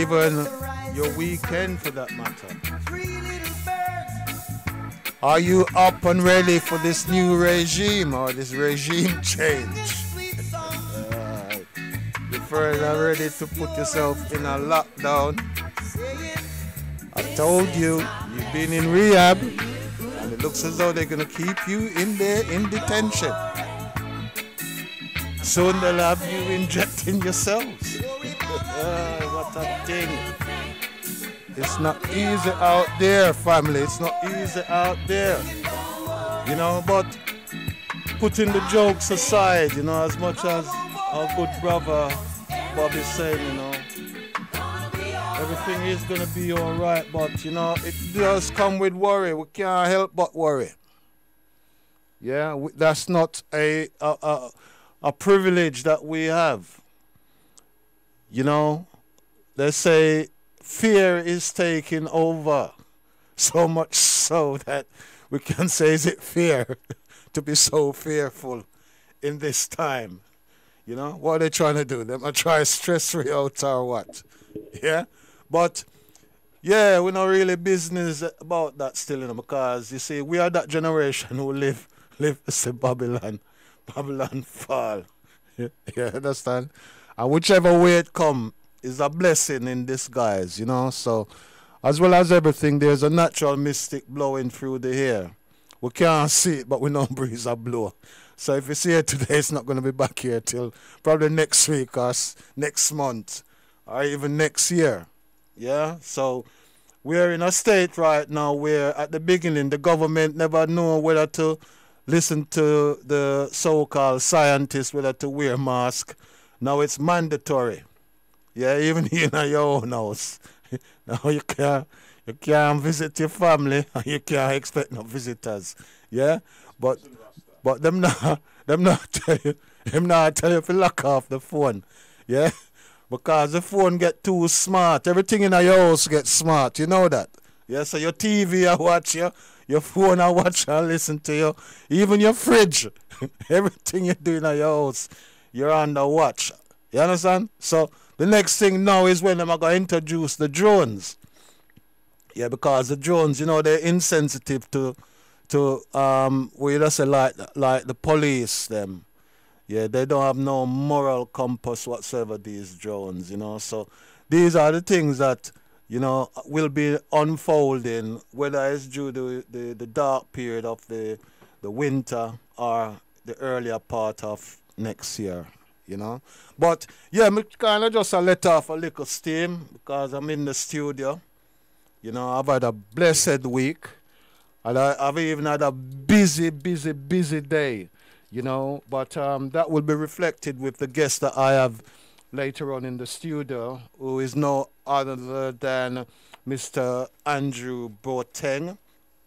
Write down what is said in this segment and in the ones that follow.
even your weekend for that matter. Are you up and ready for this new regime or this regime change? You further ready to put yourself in a lockdown? I told you, you've been in rehab and it looks as though they're going to keep you in there in detention. Soon they'll have you injecting yourselves. What a thing. It's not easy out there, family. It's not easy out there. You know, but putting the jokes aside, you know, as much as our good brother Bobby said, you know, everything is going to be all right, but, you know, it does come with worry. We can't help but worry. Yeah, that's not a privilege that we have. You know, they say fear is taking over, so much so that we can say, is it fear to be so fearful in this time? You know, what are they trying to do? They're going to try to stress me out or what? Yeah? But, yeah, we're not really business about that still, you know, because, you see, we are that generation who live to see Babylon fall. Yeah, understand? And whichever way it come is a blessing in disguise, you know. So, as well as everything, there's a natural mystic blowing through the air. We can't see it, but we know breeze a blow. So if you see it today, it's not going to be back here till probably next week or next month or even next year. Yeah? So we're in a state right now where at the beginning the government never knew whether to listen to the so-called scientists, whether to wear mask. Now it's mandatory. Yeah, even in your own house. Now you can't visit your family and you can't expect no visitors. Yeah? But them not tell you to lock off the phone. Yeah? Because the phone get too smart. Everything in your house gets smart. You know that. Yeah, so your TV I watch you, your phone I watch and listen to you. Even your fridge. Everything you do in your house, you're under watch. You understand? So the next thing now is when I'm going to introduce the drones. Yeah, because the drones, you know, they're insensitive to we just say like the police them. Yeah, they don't have no moral compass whatsoever, these drones, you know. So these are the things that, you know, will be unfolding, whether it's due to the dark period of the winter or the earlier part of next year, you know. But yeah, me kind of just let off a little steam because I'm in the studio. You know, I've had a blessed week. And I've even had a busy day, you know. But that will be reflected with the guest that I have later on in the studio, who is no other than Mr. Andrew Boateng.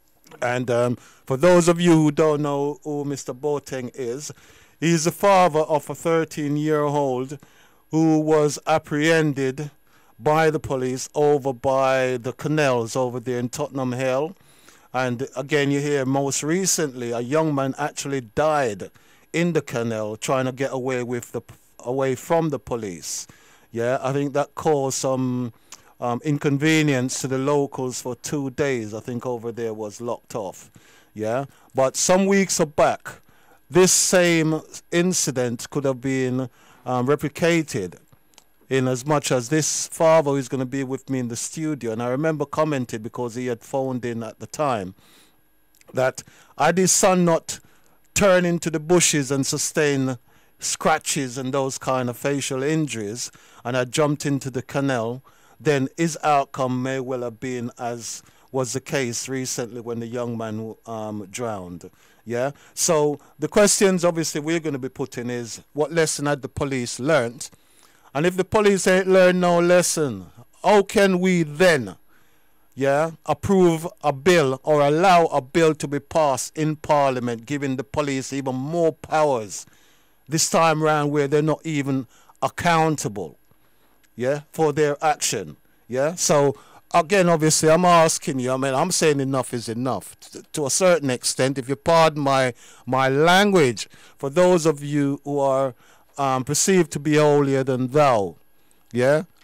And for those of you who don't know who Mr. Boateng is, he's the father of a 13-year-old who was apprehended by the police over by the canals over there in Tottenham Hale. And again, you hear most recently a young man actually died in the canal trying to get away from the police. Yeah, I think that caused some inconvenience to the locals for 2 days. I think over there was locked off. Yeah, but some weeks back, this same incident could have been replicated, in as much as this father is going to be with me in the studio. And I remember commented, because he had phoned in at the time, that had his son not turn into the bushes and sustain scratches and those kind of facial injuries and had jumped into the canal, then his outcome may well have been as was the case recently when the young man drowned. Yeah. So the questions obviously we're going to be putting is, what lesson had the police learnt? And if the police ain't learned no lesson, how can we then, yeah, approve a bill or allow a bill to be passed in Parliament, giving the police even more powers this time round, where they're not even accountable, yeah, for their action, yeah? So again, obviously, I'm asking you, I mean, I'm saying enough is enough to a certain extent, if you pardon my language, for those of you who are perceived to be holier than thou, yeah?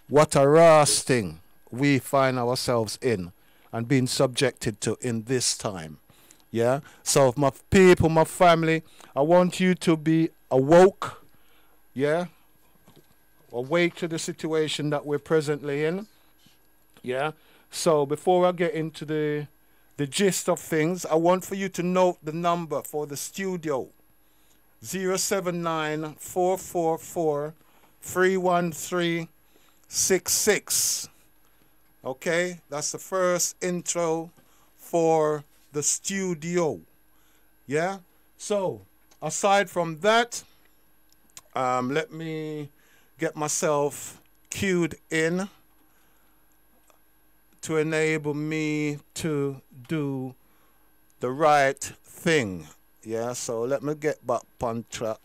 what a rasting we find ourselves in and being subjected to in this time. Yeah. So my people, my family, I want you to be awoke. Yeah. Awake to the situation that we're presently in. Yeah. So before I get into the gist of things, I want for you to note the number for the studio. 079 31366. Okay, that's the first intro for the studio. Yeah. So aside from that, let me get myself queued in to enable me to do the right thing. Yeah, so let me get back on track.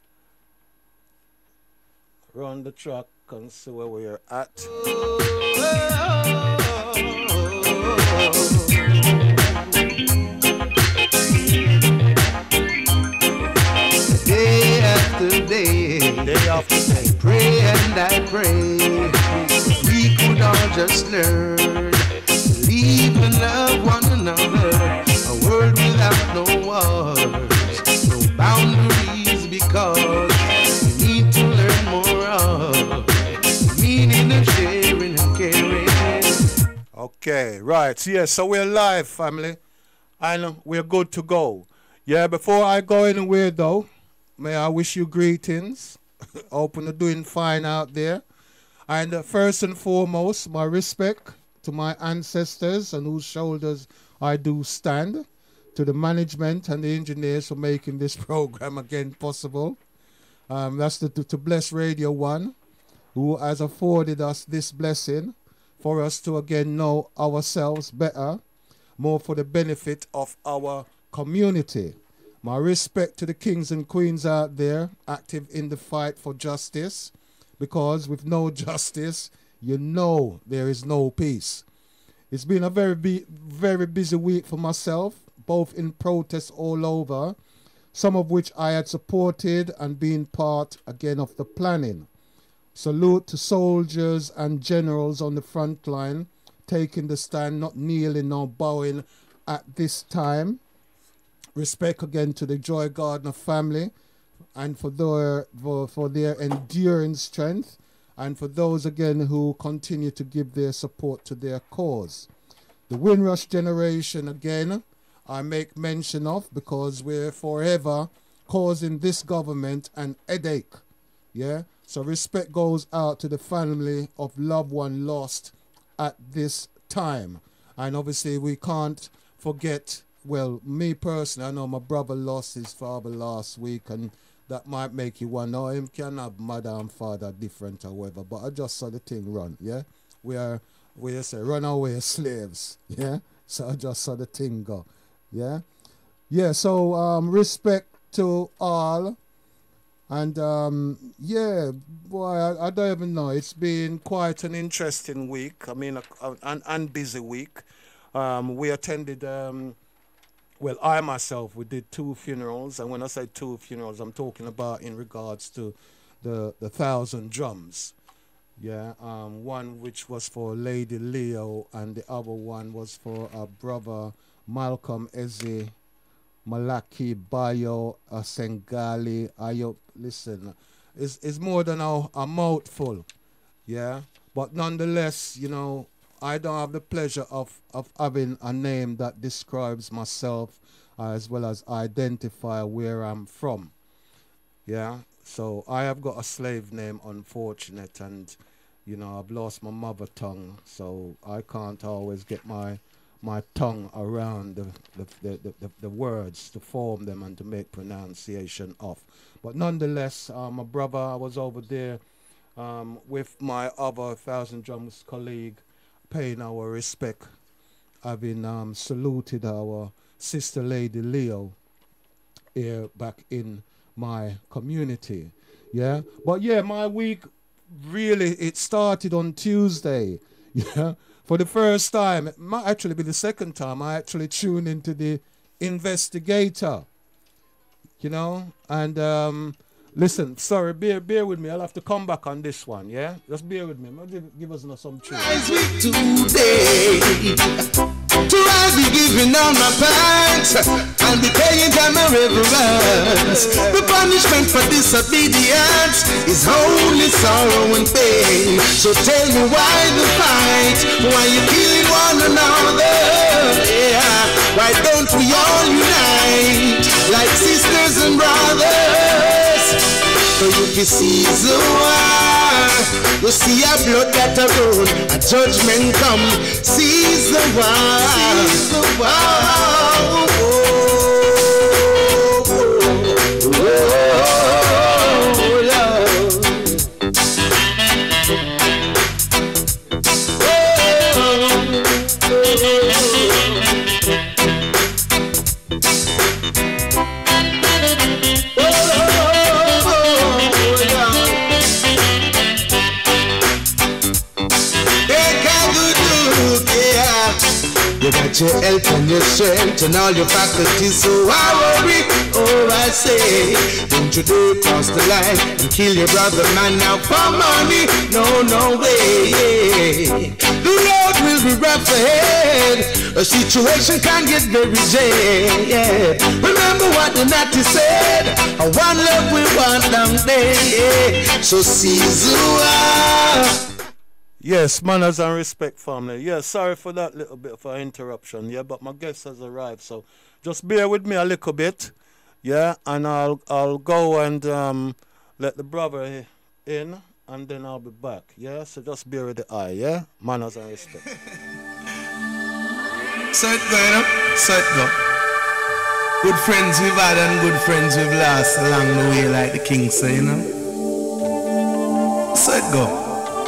Run the track and see where we're at. Day after day, I pray and I pray. We could all just learn, live and love one another. A world without no wars, no boundaries, because we need to learn more of the meaning of sharing and caring. Okay, right. Yeah, so we're live, family, and we're good to go. Yeah, before I go anywhere, though, may I wish you greetings. Hope you're doing fine out there. And first and foremost, my respect to my ancestors on whose shoulders I do stand, to the management and the engineers for making this program again possible. That's to Bless Radio 1, who has afforded us this blessing for us to again know ourselves better, more for the benefit of our community. My respect to the kings and queens out there active in the fight for justice, because with no justice, you know there is no peace. It's been a very busy week for myself, both in protests all over, some of which I had supported and been part again of the planning. Salute to soldiers and generals on the front line, taking the stand, not kneeling nor bowing at this time. Respect again to the Joy Gardner family and for their enduring strength, and for those again who continue to give their support to their cause. The Windrush generation again I make mention of, because we're forever causing this government an headache. Yeah, so respect goes out to the family of loved one lost at this time. And obviously we can't forget, well, me personally, I know my brother lost his father last week, and that might make you wonder, him can have mother and father different or whatever, but I just saw the thing run, yeah? We say runaway slaves, yeah? So I just saw the thing go, yeah? Yeah, so respect to all, and yeah, boy, I don't even know. It's been quite an interesting week. I mean, an busy week. We attended... well, I myself, we did 2 funerals, and when I say 2 funerals, I'm talking about in regards to the 1,000 drums. Yeah, one which was for Lady Leo, and the other one was for our brother Malcolm Eze, Malaki Bayo, Sengali. Listen, it's more than a mouthful, yeah, but nonetheless, you know, I don't have the pleasure of having a name that describes myself as well as identify where I'm from. Yeah, so I have got a slave name, unfortunate, and you know, I've lost my mother tongue, so I can't always get my tongue around the words to form them and to make pronunciation of. But nonetheless, my brother, I was over there with my other 1,000 Drums colleague, paying our respect, having saluted our sister Lady Leo here back in my community. Yeah, but yeah, my week really, it started on Tuesday. Yeah, for the first time, it might actually be the second time I actually tuned into the Investigator, you know, and Listen, sorry, bear with me. I'll have to come back on this one, yeah? Just bear with me. Give us some truth. Today, to rise be giving down my pants and be paying time my reverence. The punishment for disobedience is only sorrow and pain. So tell me why the fight? Why you killing one another? Yeah, why don't we all unite like sisters and brothers? So you can see the war, you see a blood that a run, a judgment come, seize the war, seize the You got your health and your strength and all your faculties, so I worry. Oh, I say, don't you dare cross the line and kill your brother, man, now for money. No, no way. The road will be rough ahead. A situation can get very jail. Yeah. Remember what the Natty said? One love we want down there. Yeah. So seize the war. Yes, manners and respect, family. Yeah, sorry for that little bit of an interruption, yeah, but my guest has arrived, so just bear with me a little bit, yeah, and I'll go and let the brother in, and then I'll be back, yeah, so just bear with the eye, yeah, manners and respect. So it go, you know? So it go. Good friends we've had and good friends we've lost along the way, like the king say, you know? So it go.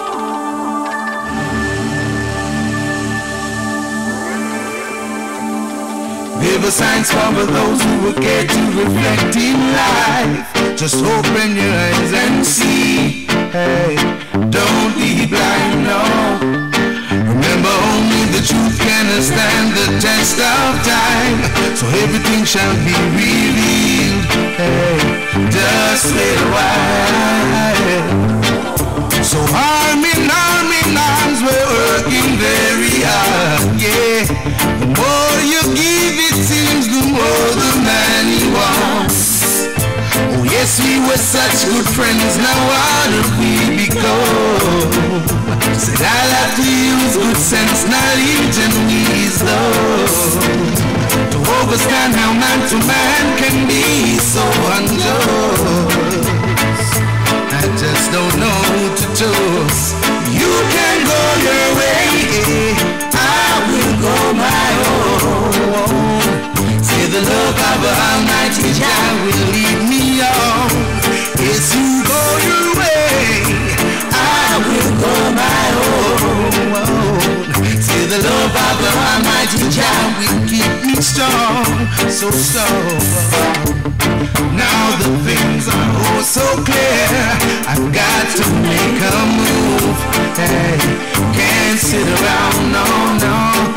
Give a signs for those who will get to reflect in life. Just open your eyes and see. Hey, don't be blind, no. Remember only the truth can stand the test of time. So everything shall be revealed. Hey, just wait a while. So arm in arms, we're working very hard, yeah. The more you give, it seems the more the man he wants. Oh yes, we were such good friends, now how did we become? Said I'll have to use good sense, knowledge and wisdom to understand how man to man can be so unjust. I just don't know who to choose. You can go your way, I will go my own. Say the love of Almighty Jah will lead me on. Yes, you go your way, I will go my own. Say the love of Almighty Jah will keep me strong, so strong. Now the things are oh so clear, I've got to make a move. Hey, can't sit around, no, no.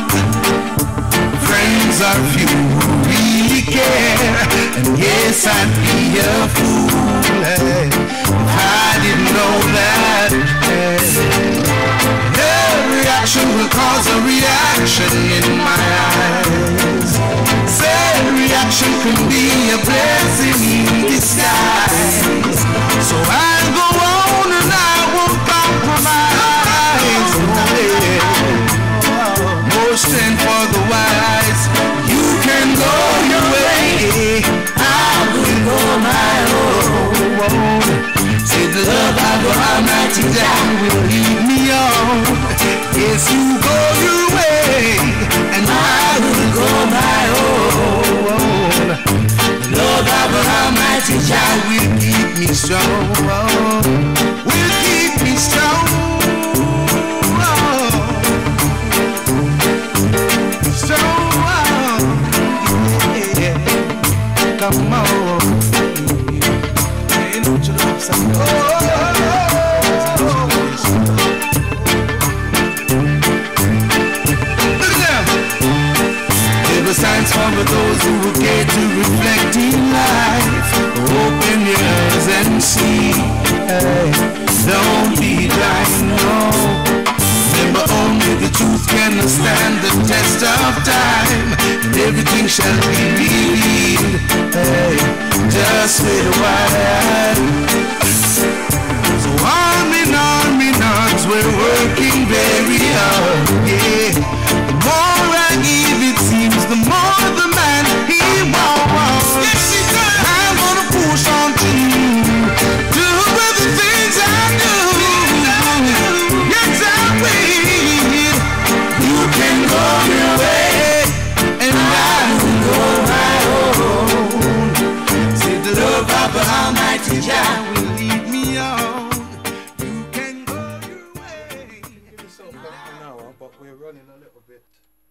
Friends are few who really care, and yes, I'd be a fool, hey, if I didn't know that. Hey, every action will cause a reaction in my eyes. Said reaction can be a blessing in disguise. So I'll go on and I won't compromise. More strength for the wise. You can go your way, I will go my own. Say the love of the Almighty Jah will lead me on. Yes, you go your way, and I will go my own. The love of the Almighty Jah will keep me strong. Will keep me strong. Strong. Yeah. Come on. Signs for those who will get to reflect in life. Open your eyes and see. Hey, don't be blind, no. Remember only the truth can stand the test of time, and everything shall be revealed. Hey, just wait a while. So army nuts, we're working very hard, yeah. The more I give it seems, the more the man he wants. Yes, he does. I'm gonna push on to you, do the things I do. Yes, I will. You can go your way, and I will go my own. Say the love of the Almighty Jah will lead me on. You can go your way. Give yourself like an hour, but we're running a little bit.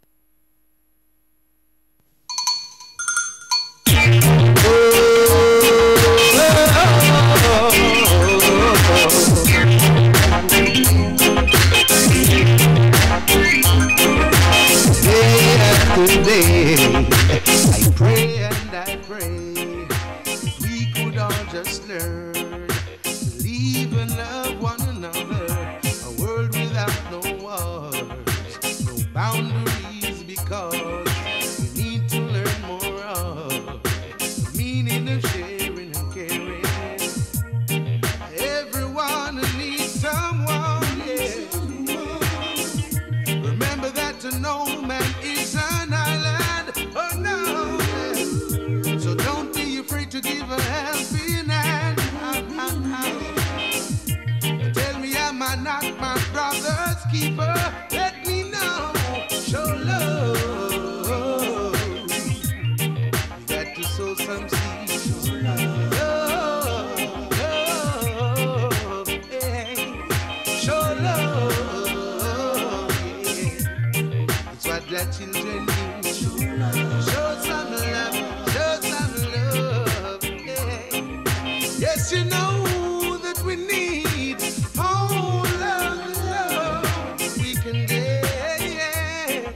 Day after day, I pray and I pray. We could all just learn to live and love one another. A world without no wars, no boundaries, because we need to learn more of the meaning of sharing and caring. Everyone needs someone, yeah. Remember that no man is an island, oh no. So don't be afraid to give a helping hand. Tell me, am I not my brother's keeper? Let me know. Show love. You got to sow some seeds. Show love, hey. Show love, yeah. It's what the children need. Show some love, show some love, yeah. Yes, you know that we need all of the love we can get.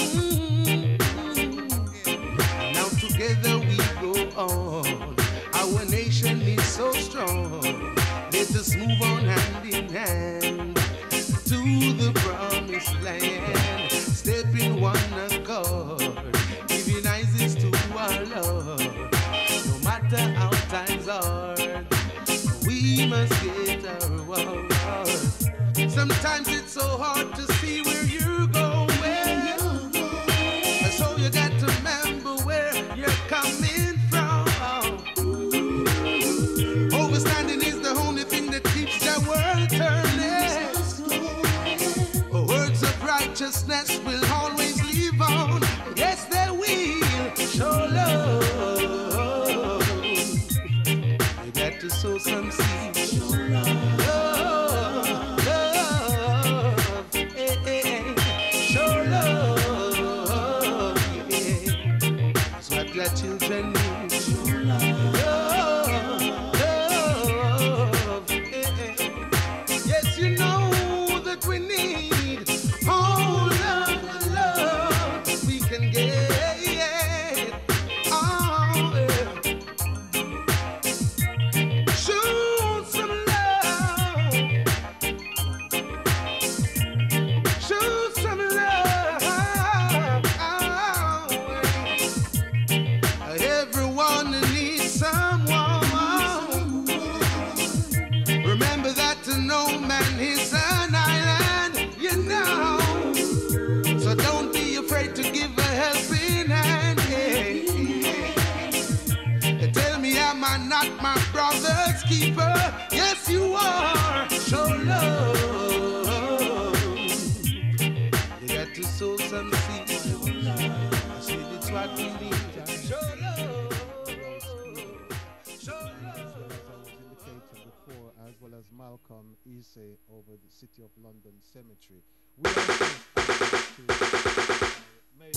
Now together we go on. Our nation is so strong. Let us move on hand in hand to the promised land. Step in one accord, giving eyes to our Lord. No matter how times are, we must get our reward. Sometimes it's so hard to see where you're going, so you got to remember where you're coming from. Overstanding is the only thing that keeps the world turning. Words of righteousness will always live on. Yes, they will. Show love. You got to sow some seeds. Show love, love, hey. Show love, yeah. That's what your children need. Show love, love, hey. Yes, you know that we need all of the love we can get. Oh, yeah. Show some love. Show some love. Everyone needs someone. Remember that no man is an island, you know. So don't be afraid to give a helping hand. Yeah. Tell me, am I not my brother's keeper? Yes, you are. Show love. You got to sow some seeds. I said it's what we need. Show love. Show love. As I was indicating before, as well as Malcolm Ise over the City of London Cemetery. We made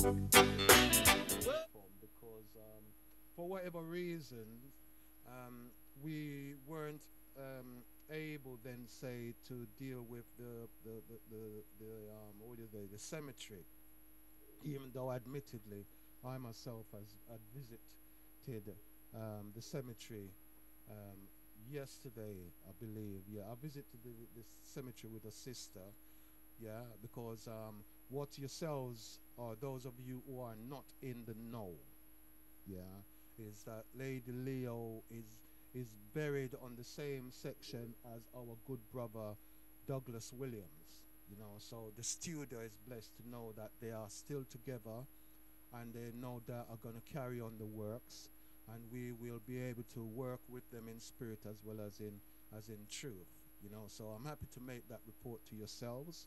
because for whatever reason we weren't able then say to deal with the cemetery, even though admittedly I myself had visited the cemetery yesterday, I believe. Yeah, I visited this cemetery with a sister. Yeah, because what yourselves, or those of you who are not in the know, yeah, is that Lady Leo is buried on the same section as our good brother Douglas Williams. You know, so the studio is blessed to know that they are still together, and they no doubt are going to carry on the works, and we will be able to work with them in spirit as well as in truth. You know, so I'm happy to make that report to yourselves.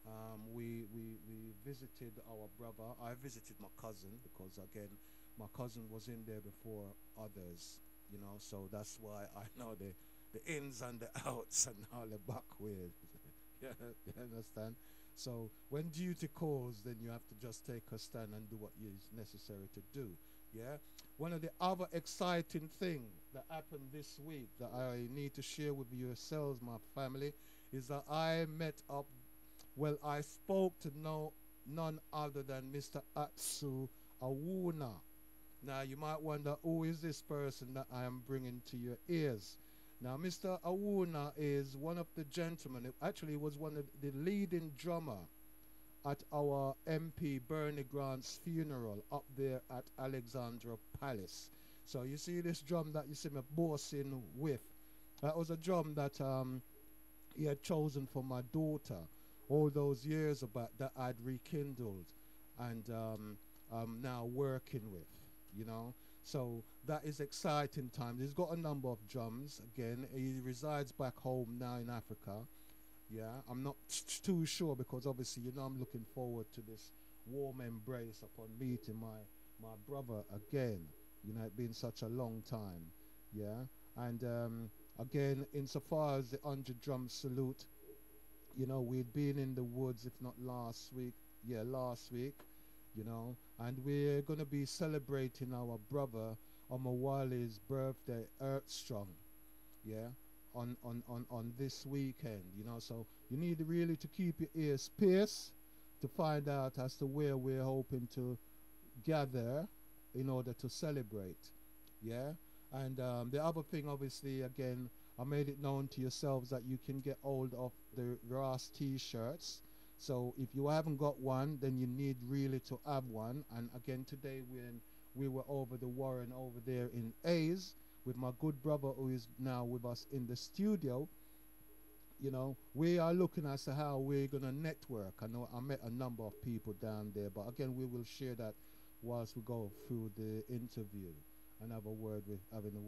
We visited our brother. I visited my cousin because again, my cousin was in there before others. You know, so that's why I know the ins and the outs and all the back ways. Yeah, you understand? So when duty calls, then you have to just take a stand and do what is necessary to do. Yeah. One of the other exciting things that happened this week that I need to share with yourselves, my family, is that I met up. Well, I spoke to none other than Mr. Atsu Awuna. Now, you might wonder, who is this person that I am bringing to your ears? Now, Mr. Awuna is one of the gentlemen, actually was one of the leading drummer at our MP Bernie Grant's funeral up there at Alexandra Palace. So you see this drum that you see me bossing with, that was a drum that he had chosen for my daughter all those years back that I'd rekindled and I'm now working with, you know. So that is exciting times. He's got a number of drums. Again, he resides back home now in Africa. Yeah, I'm not too sure because obviously, you know, I'm looking forward to this warm embrace upon meeting my brother again. You know, it's been such a long time. Yeah, and again, insofar as the 100 drum salute, you know, we'd been in the woods, if not last week. Yeah, last week, you know, and we're going to be celebrating our brother Omawale's birthday, Earthstrong. Yeah. On this weekend, you know, so you need really to keep your ears pierced to find out as to where we're hoping to gather in order to celebrate. Yeah, and the other thing, obviously, again, I made it known to yourselves that you can get hold of the Ross t-shirts. So if you haven't got one, then you need really to have one. And again, today when we were over the Warren over there in Hayes with my good brother who is now with us in the studio, you know, we are looking as to how we're going to network. I know I met a number of people down there, but again, we will share that whilst we go through the interview and have a word with,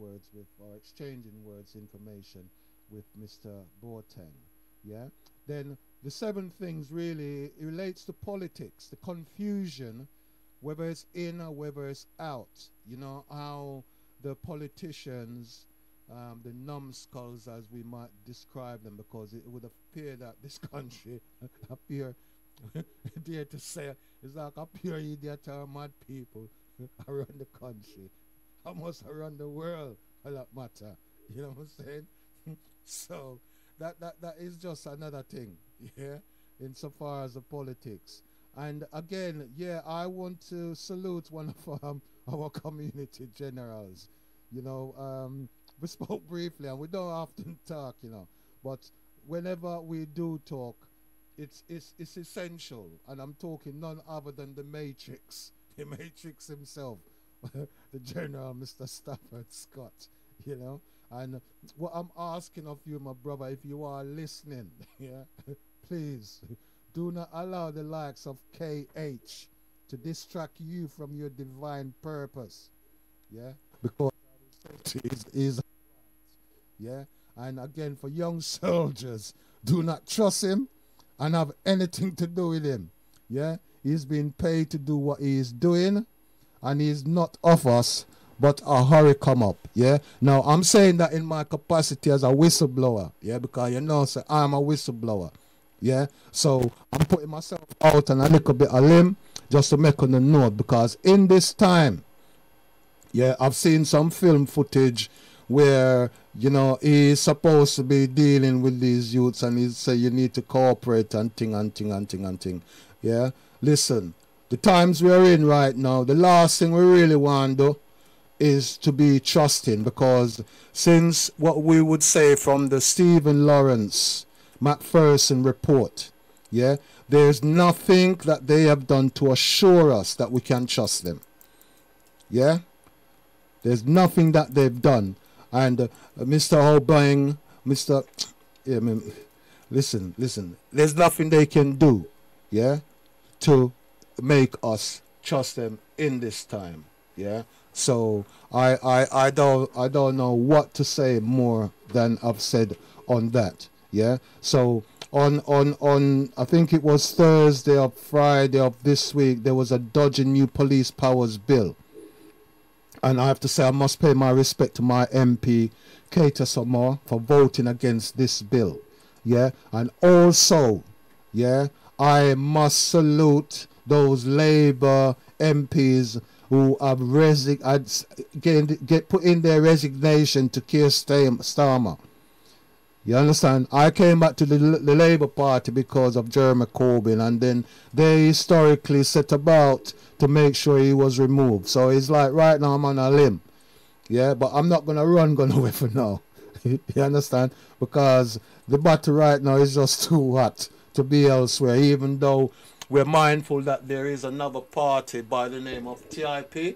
or exchanging words, information with Mr. Boateng. Yeah. Then the 7 things really, it relates to politics, the confusion, whether it's in or whether it's out. You know, how the politicians, the numbskulls as we might describe them, because it would appear that this country appear, dare to say, it's like a pure idiot or mad people around the country, almost around the world for that matter. You know what I'm saying? So that is just another thing, yeah, insofar as the politics. And again, yeah, I want to salute one of our community generals. You know, we spoke briefly, and we don't often talk, you know, but whenever we do talk, it's essential. And I'm talking none other than the Matrix, the Matrix himself, the General, Mr. Stafford Scott, you know. And what I'm asking of you, my brother, if you are listening, yeah, please do not allow the likes of KH to distract you from your divine purpose. Yeah, because is yeah. And again, for young soldiers, do not trust him and have anything to do with him. Yeah, he's been paid to do what he is doing, and he's not of us, but a hurry come up. Yeah. Now I'm saying that in my capacity as a whistleblower. Yeah, because you know, so I'm a whistleblower. Yeah. So I'm putting myself out on a little bit of limb just to make on the note, because in this time, yeah, I've seen some film footage where, you know, he's supposed to be dealing with these youths and he say you need to cooperate and ting. Yeah. Listen, the times we're in right now, the last thing we really want to do is to be trusting, because since what we would say from the Stephen Lawrence McPherson report, yeah, there's nothing that they have done to assure us that we can trust them. Yeah, there's nothing that they've done. And Mr. O'Brien, listen, there's nothing they can do, yeah, to make us trust them in this time. Yeah, so I don't know what to say more than I've said on that. Yeah, so on I think it was Thursday or Friday of this week, there was a dodging new police powers bill, and I have to say I must pay my respect to my MP Keita Samar for voting against this bill. Yeah, and also, yeah, I must salute those Labour MPs who have put in their resignation to Keir Starmer. You understand? I came back to the Labour Party because of Jeremy Corbyn, and then they historically set about to make sure he was removed. So it's like right now I'm on a limb. Yeah, but I'm not going to run away for now. You understand? Because the battle right now is just too hot to be elsewhere, even though we're mindful that there is another party by the name of TIP.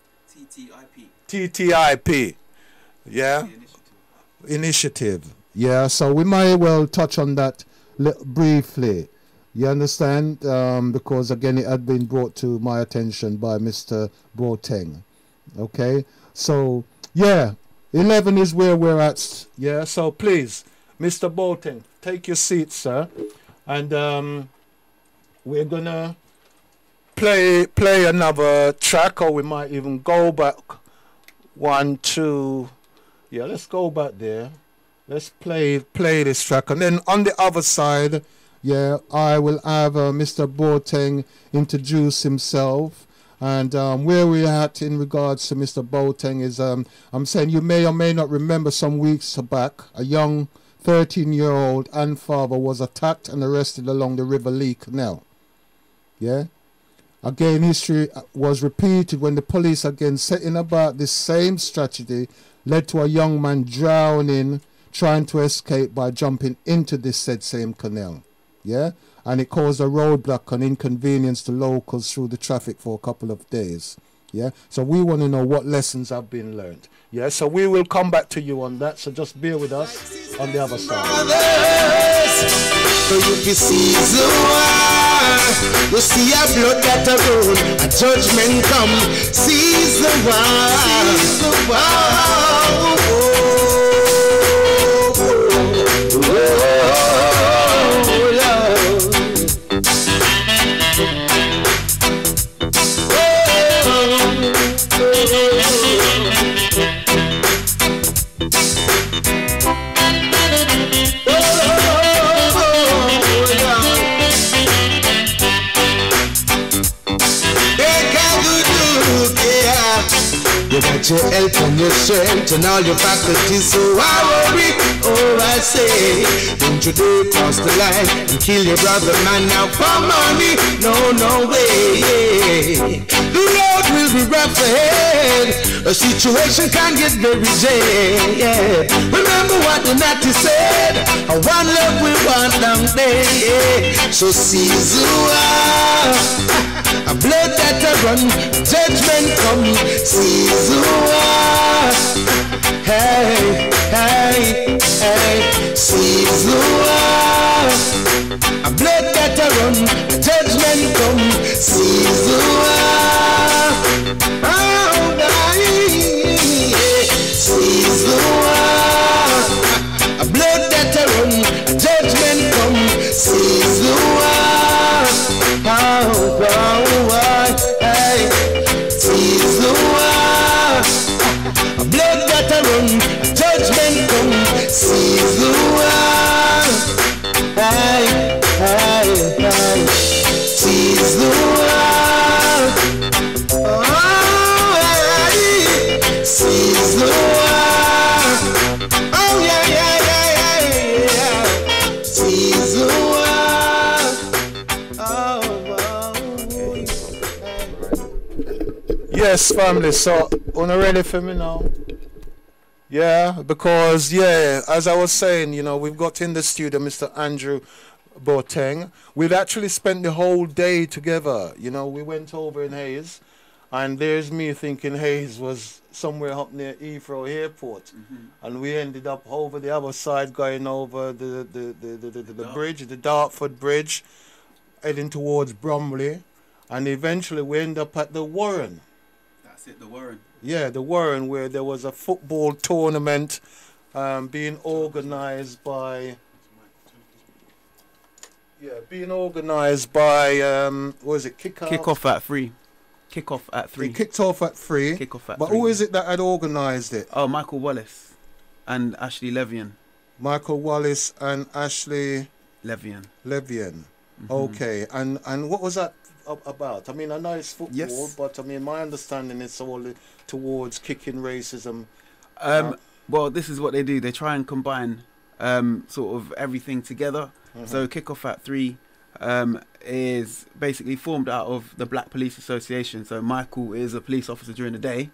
TTIP. Yeah? Initiative. Yeah, so we might well touch on that briefly. You understand? Because again, it had been brought to my attention by Mr. Boateng. Okay? So, yeah, 11 is where we're at. Yeah, so please, Mr. Boateng, take your seat, sir. And we're gonna play another track, or we might even go back 1, 2. Yeah, let's go back there. Let's play this track, and then on the other side, yeah, I will have Mr. Boateng introduce himself. And where we're at in regards to Mr. Boateng is, I'm saying you may or may not remember some weeks back, a young 13-year-old and father was attacked and arrested along the River Lee Canal. Yeah? Again, history was repeated when the police, again setting about this same strategy, led to a young man drowning, trying to escape by jumping into this said same canal. Yeah? And it caused a roadblock and inconvenience to locals through the traffic for a couple of days. Yeah? So we want to know what lessons have been learned. Yeah? So we will come back to you on that. So just bear with us on the other side. So you can see the war. You see a blood that a roll, a judgment come. Seize the war. Seize the war. You got your health and your strength and all your faculties, so I worry. Oh, I say, don't you dare cross the line and kill your brother, man, now for money. No, no way. The road will be rough ahead. A situation can get very jaded. Yeah. Remember what the Natty said. A one love we want down there. Yeah. So seize the war. A blood that a run, judgment come, seize the war. Hey, hey, hey, seize the war. A blood that a run, judgment come, seize the war. Oh, seize the war. A blood that a run, judgment come, seize the war. Oh, hey, seize the war. A blood that a run, judgment come, seize the war. Hey, hey, hey, seize the war. Oh, hey, seize the war. Oh, yeah, yeah, yeah, yeah, yeah. Seize the war. Yes, family. So Una ready for me now? Yeah, because yeah, as I was saying, you know, we've got in the studio Mr. Andrew Boateng. We've actually spent the whole day together. You know, we went over in Hayes, and there's me thinking Hayes was somewhere up near Heathrow Airport, and we ended up over the other side, going over the bridge, the Dartford Bridge, heading towards Bromley, and eventually we end up at the Warren. That's it, the Warren. Yeah, the Warren, where there was a football tournament being organised by. Yeah, being organised by what is it? Kick-off at 3. Kick-off at 3. It kicked off at 3. Kick-off at but 3. who is it that had organised it? Oh, Michael Wallace and Ashley Levian. Michael Wallace and Ashley Levian. Okay, and what was that about? I mean, I know it's football, Yes. but I mean, my understanding is all towards kicking racism. Well, this is what they do. They try and combine sort of everything together. So Kick-off at 3 is basically formed out of the Black Police Association. So Michael is a police officer during the day.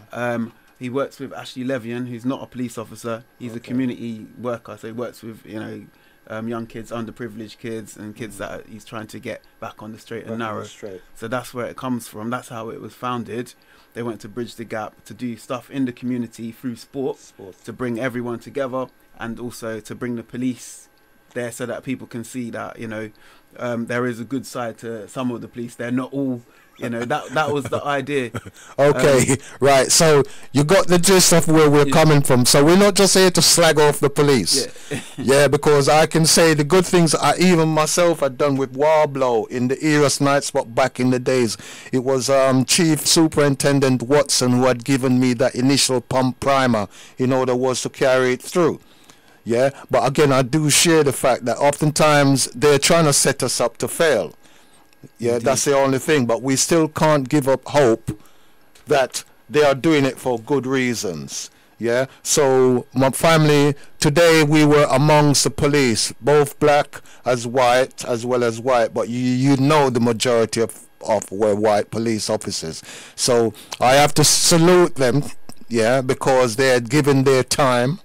He works with Ashley Levian, who's not a police officer. He's a community worker. So he works with, you know, young kids, underprivileged kids, and kids that he's trying to get back on the straight and narrow. So that's where it comes from. That's how it was founded. They went to bridge the gap, to do stuff in the community through sport. To bring everyone together, and also to bring the police there so that people can see that, you know, there is a good side to some of the police. They're not all, you know, that was the idea. Okay, right. So you got the gist of where we're coming from. So we're not just here to slag off the police. Yeah, because I can say the good things I even myself had done with Warblow in the Eros Night Spot back in the days. It was Chief Superintendent Watson who had given me that initial pump primer in order was to carry it through. Yeah, but again, I do share the fact that oftentimes they're trying to set us up to fail. Yeah, indeed. That's the only thing. But we still can't give up hope that they are doing it for good reasons. Yeah, so my family, today we were amongst the police, both black as white, as well as white. But you know the majority of were white police officers. So I have to salute them, yeah, because they had given their time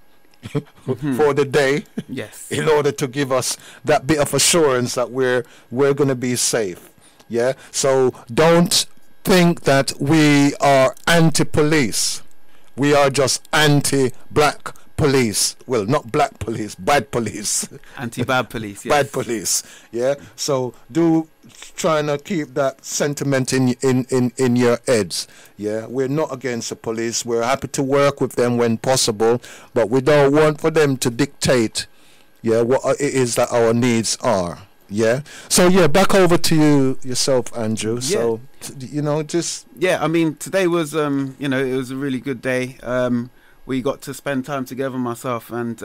for the day, yes, in order to give us that bit of assurance that we're going to be safe. Yeah, so don't think that we are anti-police. We are just anti-black police. Well, not black police, bad police. Anti-bad police. Yes. Bad police. Yeah. So do trying to keep that sentiment in your heads. Yeah. We're not against the police. We're happy to work with them when possible, but we don't want for them to dictate, yeah, what it is that our needs are. Yeah. So yeah, back over to you yourself, Andrew. Yeah. So you know, just I mean, today was you know, it was a really good day. We got to spend time together, myself and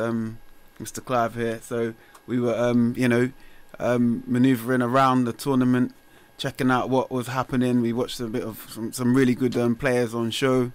Mr. Clive here. So we were you know, manoeuvring around the tournament, checking out what was happening. We watched a bit of some really good players on show.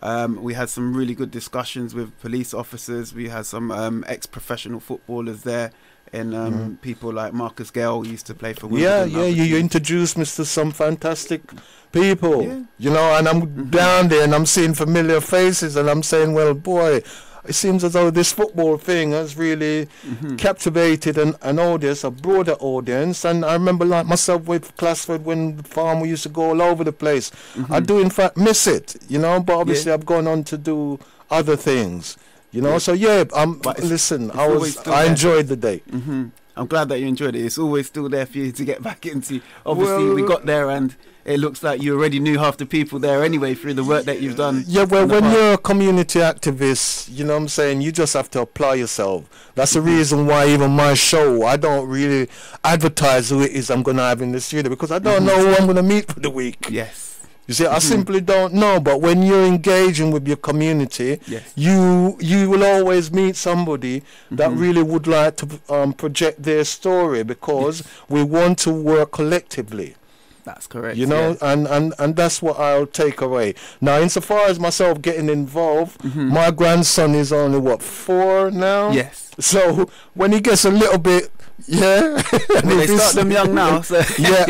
We had some really good discussions with police officers. We had some ex-professional footballers there, and people like Marcus Gale used to play for Wimbledon. Yeah, you introduced me to some fantastic people, you know, and I'm down there and I'm seeing familiar faces and I'm saying, well, boy, it seems as though this football thing has really captivated an audience, a broader audience. And I remember, like myself with Classford, when the farm we used to go all over the place. I do in fact miss it, you know, but obviously I've gone on to do other things, you know. So yeah, listen, I enjoyed the day. I'm glad that you enjoyed it. It's always still there for you to get back into. Obviously, we got there and it looks like you already knew half the people there anyway through the work that you've done. Yeah, well, when you're a community activist, you know what I'm saying, you just have to apply yourself. That's the reason why even my show, I don't really advertise who it is I'm going to have in the studio, because I don't know who I'm going to meet for the week. Yes. You see, I simply don't know. But when you're engaging with your community, you will always meet somebody that really would like to project their story, because we want to work collectively. That's correct. You know, and that's what I'll take away. Now, insofar as myself getting involved, my grandson is only, what, 4 now? Yes. So when he gets a little bit Yeah. And Well, they if it's- start them young now, so Yeah,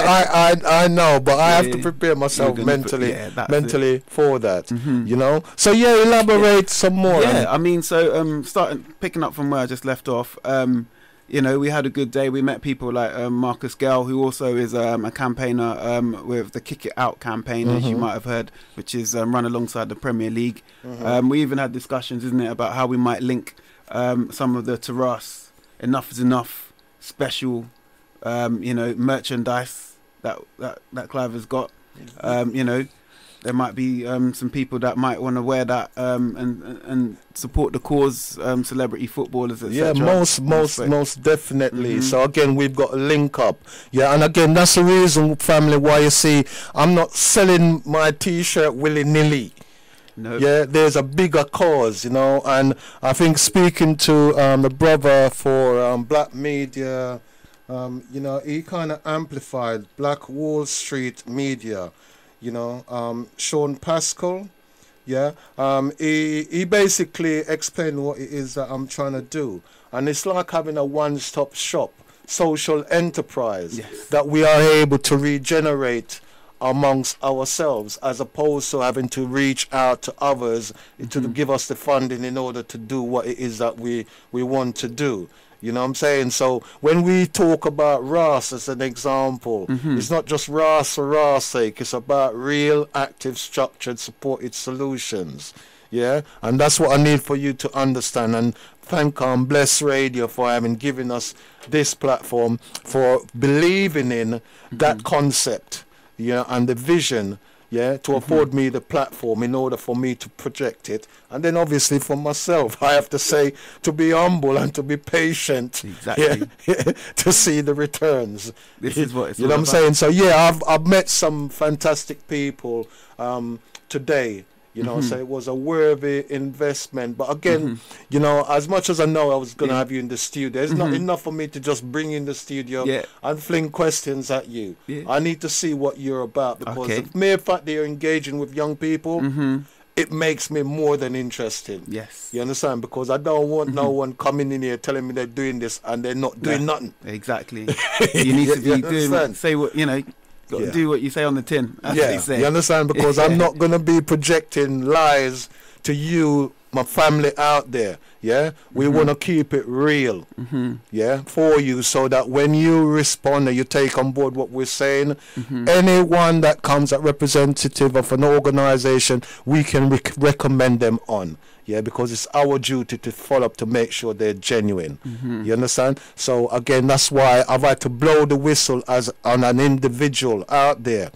I know, but I have to Yeah. prepare myself You're gonna mentally, yeah, that's mentally for that. Mhm. You know. So yeah, elaborate some more. Yeah, I mean, so starting picking up from where I just left off, you know, we had a good day. We met people like Marcus Gale, who also is a campaigner with the Kick It Out campaign, as you might have heard, which is run alongside the Premier League. We even had discussions, isn't it, about how we might link some of the Taras Enough is Enough special, you know, merchandise that Clive has got. You know, there might be some people that might want to wear that and support the cause, celebrity footballers, etc. Yeah, most definitely. So again, we've got a link up. Yeah, and again, that's the reason, family, why you see I'm not selling my T-shirt willy-nilly. No. Yeah, there's a bigger cause, you know, and I think speaking to the brother for Black Media, you know, he kind of amplified Black Wall Street Media, you know, Sean Pascal. Yeah, he basically explained what it is that I'm trying to do, and it's like having a one-stop shop social enterprise that we are able to regenerate amongst ourselves, as opposed to having to reach out to others to give us the funding in order to do what it is that we want to do. You know what I'm saying? So when we talk about RAS as an example, it's not just RAS for RAS sake, it's about real, active, structured, supported solutions. Yeah, and that's what I need for you to understand. And thank Bless Radio for having given us this platform, for believing in that concept. Yeah, and the vision, yeah, to afford me the platform in order for me to project it. And then obviously for myself, I have to say, to be humble and to be patient. Exactly. Yeah, to see the returns. This is what it's you know all what I'm saying? So yeah, I've met some fantastic people today. You know, so it was a worthy investment. But again, you know, as much as I know I was going to have you in the studio, it's not enough for me to just bring you in the studio and fling questions at you. I need to see what you're about, because the mere fact that you're engaging with young people, it makes me more than interested. Yes. You understand? Because I don't want no one coming in here telling me they're doing this and they're not doing nothing. Exactly. You need to be doing, understand? say what, you know, got to do what you say on the tin. As they say. You understand? Because I'm not going to be projecting lies to you, my family out there. Yeah, we want to keep it real. Yeah, for you, so that when you respond and you take on board what we're saying, anyone that comes as representative of an organization, we can recommend them on. Yeah, because it's our duty to follow up to make sure they're genuine. You understand? So again, that's why I've had to blow the whistle as on an individual out there,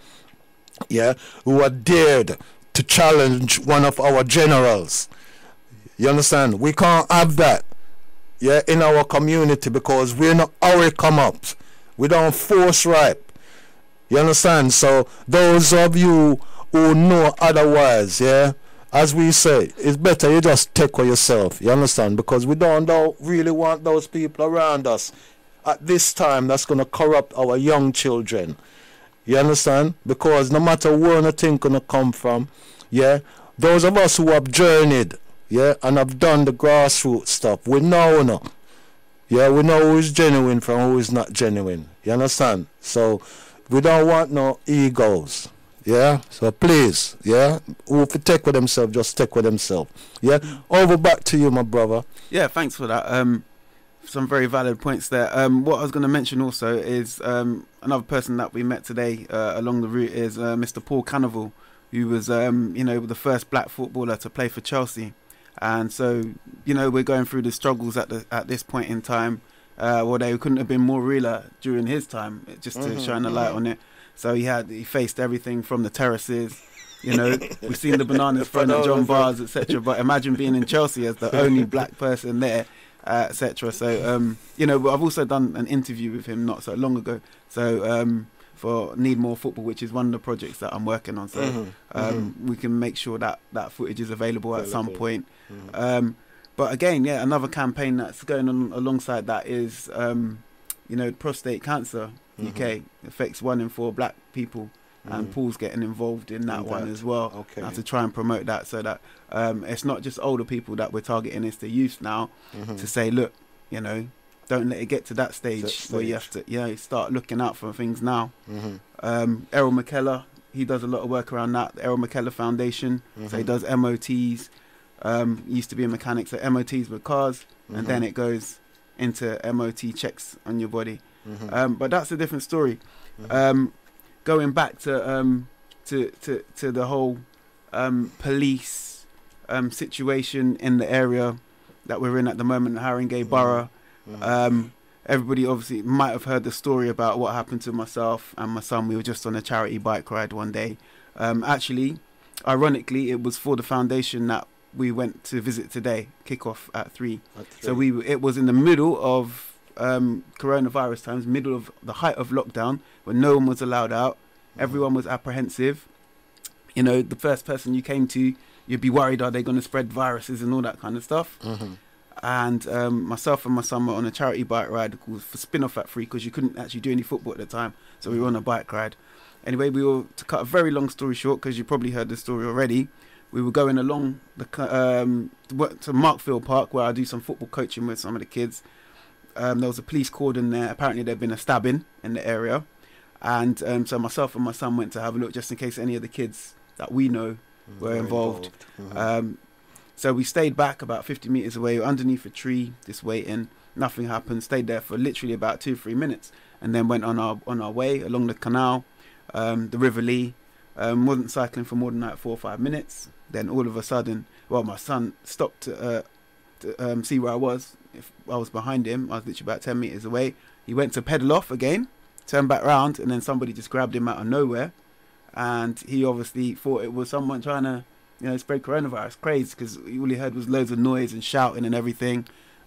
yeah, who are dared to challenge one of our generals. You understand? We can't have that, yeah, in our community, because we're not our come ups. We don't force ripe. You understand? So those of you who know otherwise, yeah, as we say, it's better you just take for yourself. You understand? Because we don't really want those people around us at this time that's going to corrupt our young children. You understand? Because no matter where the thing going to come from, yeah, those of us who have journeyed, yeah, and have done the grassroots stuff, we know, no. Yeah, we know who is genuine from who is not genuine. You understand? So we don't want no egos. Yeah, so please, yeah, who if you take with themselves, just take with themselves. Yeah, over back to you, my brother. Yeah, thanks for that. Some very valid points there. What I was going to mention also is another person that we met today along the route is Mr. Paul Cannavale, who was, you know, the first black footballer to play for Chelsea. And so, you know, we're going through the struggles at this point in time. Well, they couldn't have been more realer during his time, just to shine a light on it. So he faced everything from the terraces, you know, we've seen the bananas thrown at John Bars, etc. But imagine being in Chelsea as the only black person there, etc. So, you know, I've also done an interview with him not so long ago. So for Need More Football, which is one of the projects that I'm working on. So we can make sure that that footage is available at some point. But again, yeah, another campaign that's going on alongside that is, you know, prostate cancer. UK affects 1 in 4 black people, and Paul's getting involved in that one as well. Now to try and promote that, so that it's not just older people that we're targeting, it's the youth now, to say, look, you know, don't let it get to that stage where you have to, start looking out for things now. Errol McKellar, he does a lot of work around that. The Errol McKellar Foundation, so he does MOTs. Used to be a mechanic, so MOTs with cars, and then it goes into MOT checks on your body. But that's a different story. Going back to the whole police situation in the area that we're in at the moment, Haringey Borough. Everybody obviously might have heard the story about what happened to myself and my son. We were just on a charity bike ride one day. Actually, ironically, it was for the foundation that we went to visit today, kick-off at 3. So it was in the middle of coronavirus times, middle of the height of lockdown, when no one was allowed out. Everyone was apprehensive. You know, the first person you came to, you'd be worried, are they going to spread viruses and all that kind of stuff? And myself and my son were on a charity bike ride called for Spin-Off at 3, because you couldn't actually do any football at the time. So we were on a bike ride. Anyway, to cut a very long story short, because you probably heard the story already, we were going along to Markfield Park, where I do some football coaching with some of the kids. There was a police cordon there. Apparently there'd been a stabbing in the area. And so myself and my son went to have a look, just in case any of the kids that we know were involved. So we stayed back about 50 meters away, underneath a tree, just waiting. Nothing happened. Stayed there for literally about 2-3 minutes, and then went on our way along the canal, the River Lee. Wasn't cycling for more than like 4 or 5 minutes. Then all of a sudden, my son stopped to see where I was. If I was behind him, I was literally about 10 meters away. He went to pedal off again, turned back round, and then somebody just grabbed him out of nowhere. And he obviously thought it was someone trying to, spread coronavirus. Crazy, because all he heard was loads of noise and shouting and everything.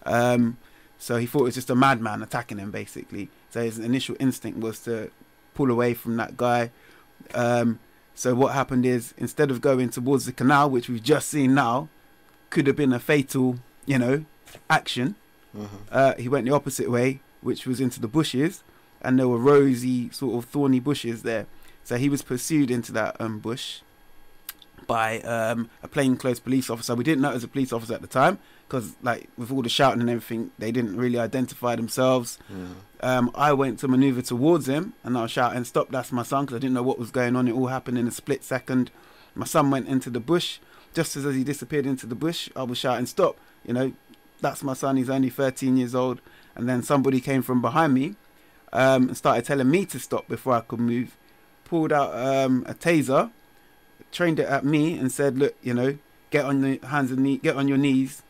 So he thought it was just a madman attacking him, basically. So his initial instinct was to pull away from that guy. So what happened is, instead of going towards the canal, which we've just seen now, could have been a fatal, action, he went the opposite way, which was into the bushes, and there were rosy, sort of thorny bushes there. So he was pursued into that bush by a plainclothes police officer. We didn't know it was a police officer at the time, because with all the shouting and everything, they didn't really identify themselves. I went to maneuver towards him, and I was shouting, "Stop, that's my son," because I didn't know what was going on. It all happened in a split second. My son went into the bush. Just as he disappeared into the bush, I was shouting, "Stop, that's my son, he's only 13 years old." And then somebody came from behind me and started telling me to stop before I could move. Pulled out a taser, trained it at me, and said, "Look, get on the hands and knees, get on your knees,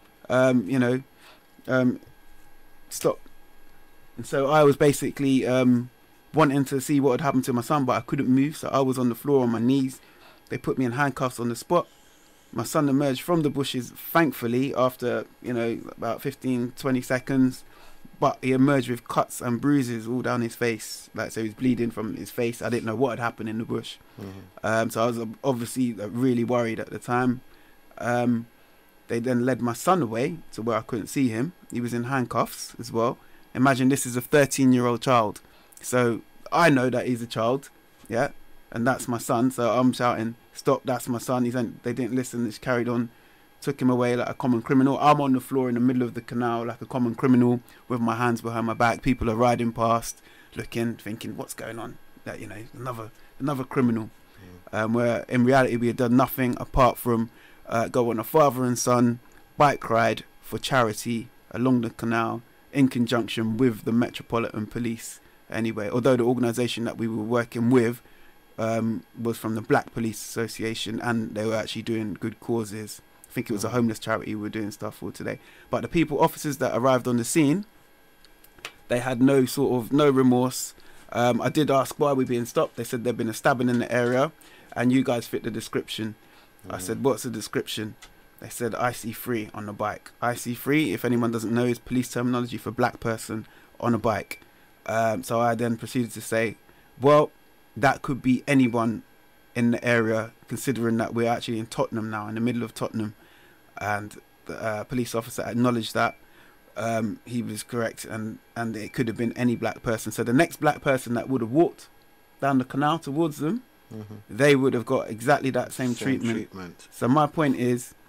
stop." And so I was basically wanting to see what had happened to my son, but I couldn't move, so I was on the floor on my knees. They put me in handcuffs on the spot. My son emerged from the bushes, thankfully, after about 15-20 seconds, but he emerged with cuts and bruises all down his face, so he was bleeding from his face. I didn't know what had happened in the bush. So I was obviously really worried at the time. They then led my son away to where I couldn't see him. He was in handcuffs as well. Imagine, this is a 13-year-old child, so I know that he's a child, and that's my son. So I'm shouting, "Stop, that's my son." They didn't listen. Just carried on, took him away like a common criminal. I'm on the floor in the middle of the canal like a common criminal with my hands behind my back. People are riding past, looking, thinking, "What's going on?" That another criminal. Where in reality we had done nothing apart from go on a father and son bike ride for charity along the canal, in conjunction with the Metropolitan Police. Anyway, although the organisation that we were working with was from the Black Police Association, and they were actually doing good causes. I think it was a homeless charity we were doing stuff for today. But the officers that arrived on the scene, they had no remorse. I did ask why we being stopped. They said there'd been a stabbing in the area, and you guys fit the description. I said, "What's the description?" They said IC3 on the bike. IC3, if anyone doesn't know, is police terminology for black person on a bike. So I then proceeded to say, well, that could be anyone in the area, considering that we're actually in Tottenham now, in the middle of Tottenham. And the police officer acknowledged that. He was correct, and it could have been any black person. So the next black person that would have walked down the canal towards them, they would have got exactly that same treatment. So my point is,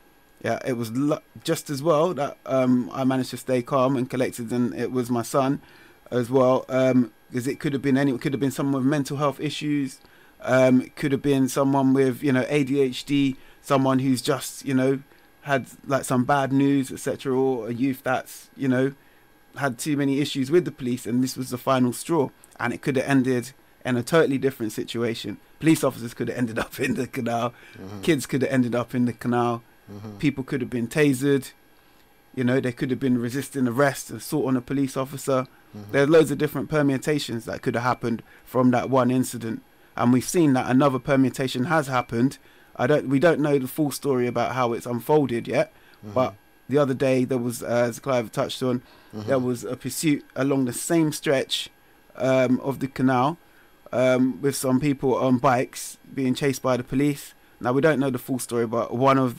Yeah, it was just as well that I managed to stay calm and collected, and it was my son as well. Because it could have been it could have been someone with mental health issues. It could have been someone with, you know, ADHD, someone who's just, you know, had like some bad news, etc., or a youth that's, you know, had too many issues with the police, and this was the final straw, and it could have ended in a totally different situation. Police officers could have ended up in the canal, kids could have ended up in the canal, people could have been tasered, you know, they could have been resisting arrest, assault on a police officer. There are loads of different permutations that could have happened from that one incident, and we've seen that another permutation has happened. We don't know the full story about how it's unfolded yet, but the other day there was, as Clive touched on, there was a pursuit along the same stretch of the canal with some people on bikes being chased by the police. Now, we don't know the full story, but one of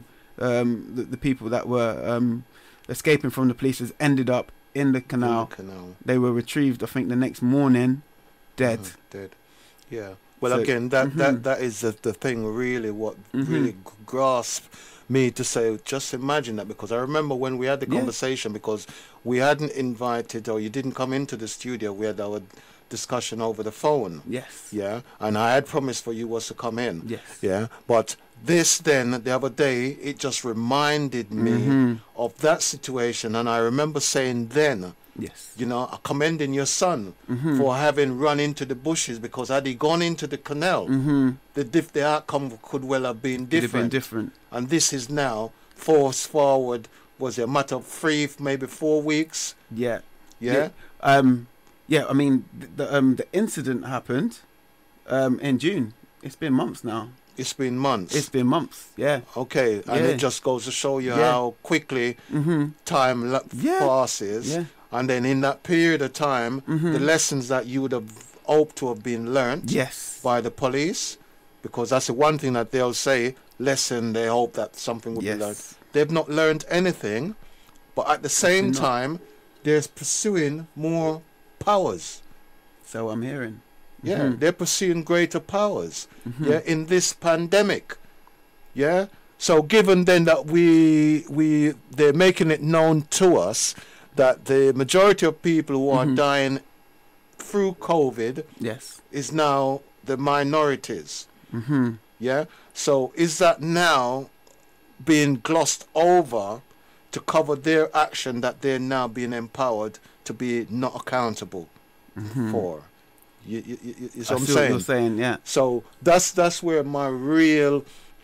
the people that were escaping from the police has ended up in the canal. They were retrieved, I think, the next morning, dead. Dead. Yeah. Well, so, again, that is the thing, really, what really grasped me to say, just imagine that, because I remember when we had the conversation, because we hadn't invited, or you didn't come into the studio, we had our discussion over the phone. Yes. Yeah. And I had promised for you was to come in. Yes. Yeah. But this then, the other day, it just reminded me of that situation. And I remember saying then, yes, you know, commending your son for having run into the bushes, because had he gone into the canal, the outcome could well have been different. And this is now forced forward. Was it a matter of 3, maybe 4 weeks? Yeah. Yeah. Yeah. I mean, the incident happened in June. It's been months now. It's been months. It's been months. Yeah. Okay. And it just goes to show you how quickly time passes. Yeah. And then in that period of time, the lessons that you would have hoped to have been learnt by the police, because that's the one thing that they'll say, lesson, they hope that something would be learned. They've not learned anything, but at the same time, they're pursuing more powers. So I'm hearing. Yeah, they're pursuing greater powers. Yeah, in this pandemic. Yeah. So given then that they're making it known to us that the majority of people who are dying through COVID is now the minorities. Yeah. So is that now being glossed over to cover their action that they're now being empowered to be not accountable for? You what I'm saying? What you're saying, yeah. So that's where my real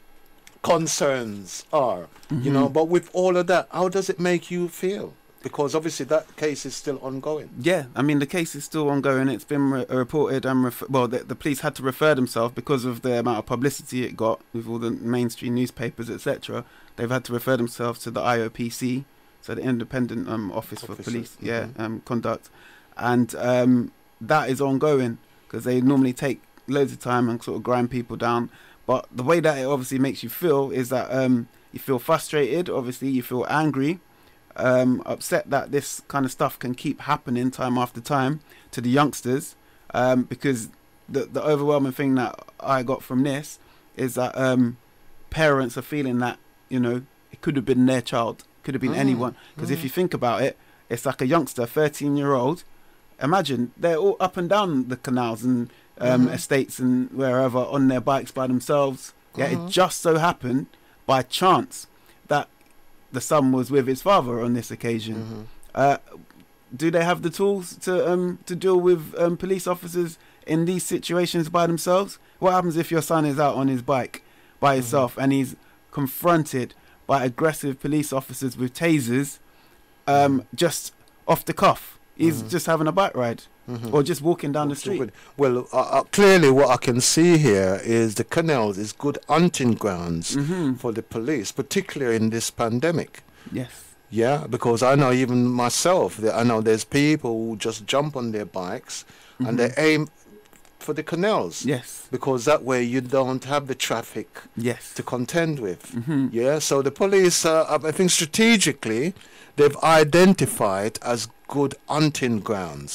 concerns are. You know, but with all of that, how does it make you feel? Because obviously that case is still ongoing. Yeah, I mean, the case is still ongoing. It's been reported and the police had to refer themselves because of the amount of publicity it got with all the mainstream newspapers, etc. They've had to refer themselves to the IOPC, so the Independent Office for Police Conduct, and that is ongoing because they normally take loads of time and sort of grind people down. But the way that it obviously makes you feel is that you feel frustrated. Obviously, you feel angry. Upset that this kind of stuff can keep happening time after time to the youngsters, because the overwhelming thing that I got from this is that parents are feeling that, you know, it could have been their child, could have been anyone, because if you think about it, it's like a youngster, 13-year-old. Imagine they're all up and down the canals and estates and wherever on their bikes by themselves. Yeah, it just so happened by chance that the son was with his father on this occasion. Do they have the tools to deal with police officers in these situations by themselves? What happens if your son is out on his bike by himself and he's confronted by aggressive police officers with tasers just off the cuff? He's just having a bike ride or just walking down the street. Well, clearly what I can see here is the canals is good hunting grounds for the police, particularly in this pandemic. Yes. Yeah, because I know even myself, I know there's people who just jump on their bikes and they aim for the canals. Yes. Because that way you don't have the traffic to contend with. Yeah, so the police, I think strategically, they've identified as good hunting grounds.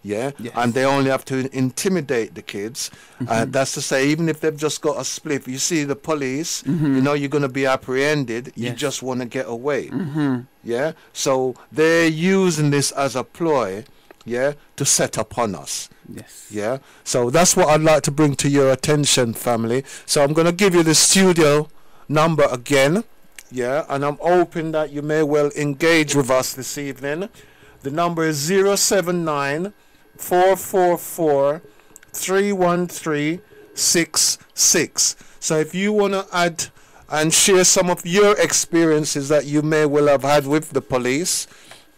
Yeah, Yes. and they only have to intimidate the kids. That's to say, even if they've just got a spliff, you see the police, you know you're going to be apprehended. You Yes. just want to get away. Yeah, so they're using this as a ploy, yeah, to set upon us. Yes. Yeah, so that's what I'd like to bring to your attention, family. So I'm going to give you the studio number again. Yeah, and I'm hoping that you may well engage with us this evening. The number is 079 444 31366. So if you want to add and share some of your experiences that you may well have had with the police,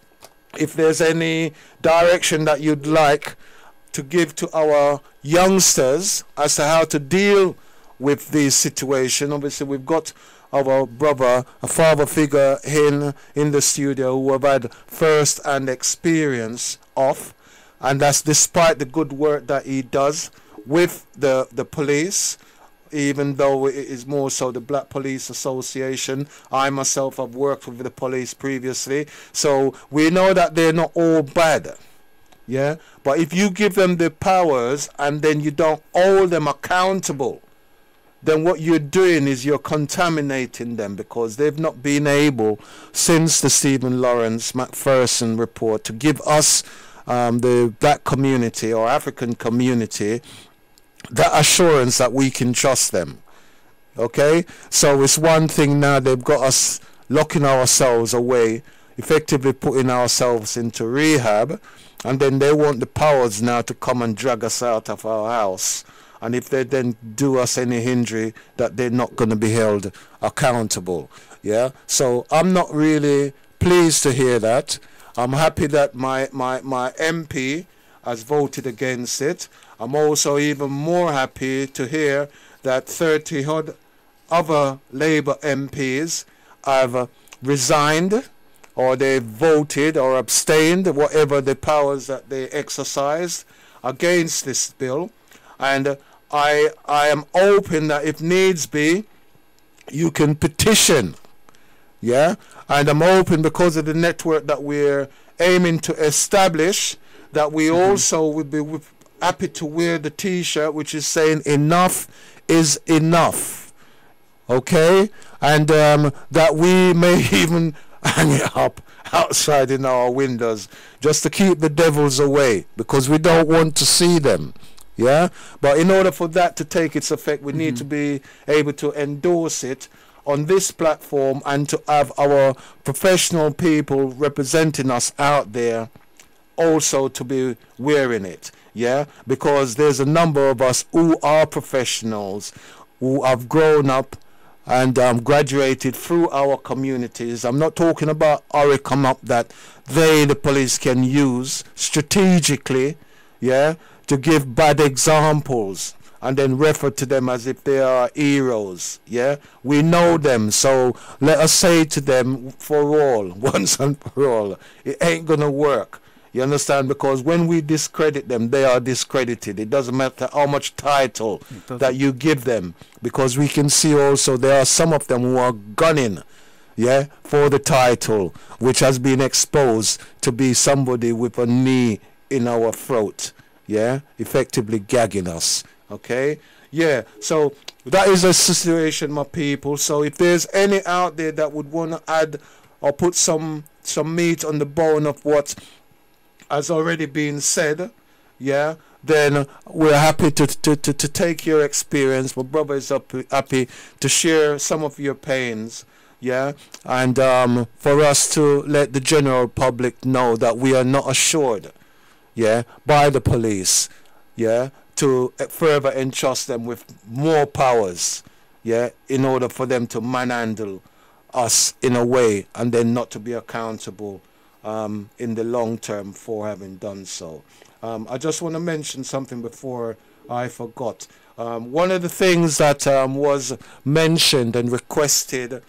if there's any direction that you'd like to give to our youngsters as to how to deal with this situation, obviously we've got our brother, a father figure in the studio who have had first-hand experience of, and that's despite the good work that he does with the police, even though it is more so the Black Police Association. I myself have worked with the police previously, so we know that they're not all bad. Yeah, but if you give them the powers and then you don't hold them accountable, then what you're doing is you're contaminating them, because they've not been able, since the Stephen Lawrence McPherson report, to give us, the black community or African community, that assurance that we can trust them. Okay? So it's one thing now, they've got us locking ourselves away, effectively putting ourselves into rehab, and then they want the powers now to come and drag us out of our house. And if they then do us any injury, that they're not going to be held accountable. Yeah, so I'm not really pleased to hear that. I'm happy that my MP has voted against it. I'm also even more happy to hear that 30 odd other Labour MPs have resigned, or they voted or abstained, whatever the powers that they exercised against this bill. And I am hoping that if needs be, you can petition. Yeah, and I'm hoping, because of the network that we're aiming to establish, that we also would be happy to wear the t-shirt which is saying enough is enough. Okay, and that we may even hang it up outside in our windows, just to keep the devils away, because we don't want to see them. Yeah, but in order for that to take its effect, we need to be able to endorse it on this platform, and to have our professional people representing us out there also to be wearing it. Yeah, because there's a number of us who are professionals, who have grown up and graduated through our communities. I'm not talking about come up that the police can use strategically, yeah, to give bad examples and then refer to them as if they are heroes. Yeah, we know them, so let us say to them for all, once and for all, it ain't gonna work. You understand? Because when we discredit them, they are discredited. It doesn't matter how much title that you give them, because we can see also there are some of them who are gunning, yeah, for the title, which has been exposed to be somebody with a knee in our throat, yeah, effectively gagging us. Okay, yeah, so that is a situation, my people. So if there's any out there that would want to add or put some meat on the bone of what has already been said, yeah, then we're happy to take your experience. My brother is happy to share some of your pains, yeah, and for us to let the general public know that we are not assured, yeah, by the police, yeah, to further entrust them with more powers, yeah, in order for them to manhandle us in a way, and then not to be accountable in the long term for having done so. I just want to mention something before I forgot. One of the things that was mentioned and requested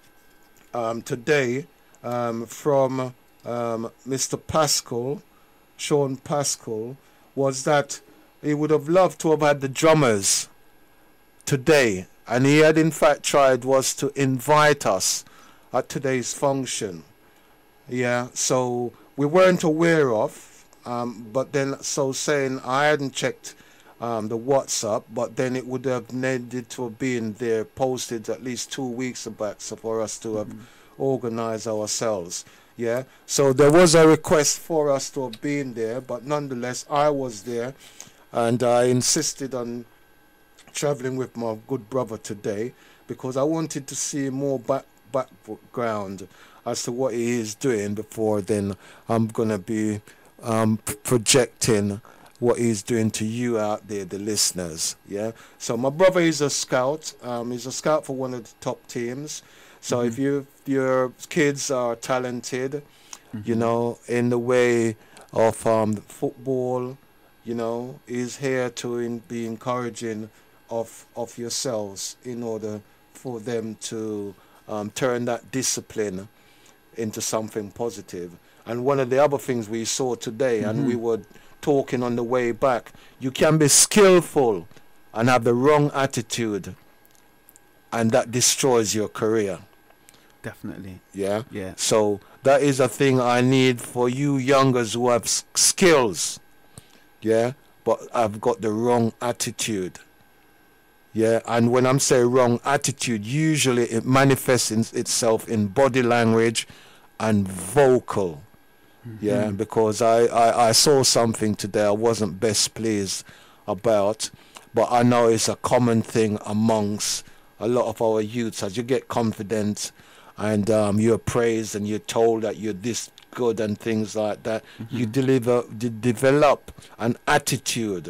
today from Mr. Pascal, Sean Pascal, was that he would have loved to have had the drummers today, and he had in fact tried was to invite us at today's function. Yeah, so we weren't aware of, But then, so saying I hadn't checked the WhatsApp, but then it would have needed to have been there posted at least 2 weeks back, so for us to have organized ourselves. Yeah, so there was a request for us to have been there, but nonetheless I was there, and I insisted on traveling with my good brother today because I wanted to see more background as to what he is doing before then I'm gonna be projecting what he's doing to you out there, the listeners. Yeah, so my brother is a scout. He's a scout for one of the top teams. So if your kids are talented, you know, in the way of football, you know, is here to be encouraging of yourselves in order for them to turn that discipline into something positive. And one of the other things we saw today, and we were talking on the way back, you can be skillful and have the wrong attitude, and that destroys your career. Definitely. Yeah. Yeah. So that is a thing I need for you youngers who have skills. Yeah. But I've got the wrong attitude. Yeah. And when I'm saying wrong attitude, usually it manifests itself in body language and vocal. Yeah. Because I saw something today I wasn't best pleased about, but I know it's a common thing amongst a lot of our youths. As you get confident and you're praised and you're told that you're this good and things like that, you develop an attitude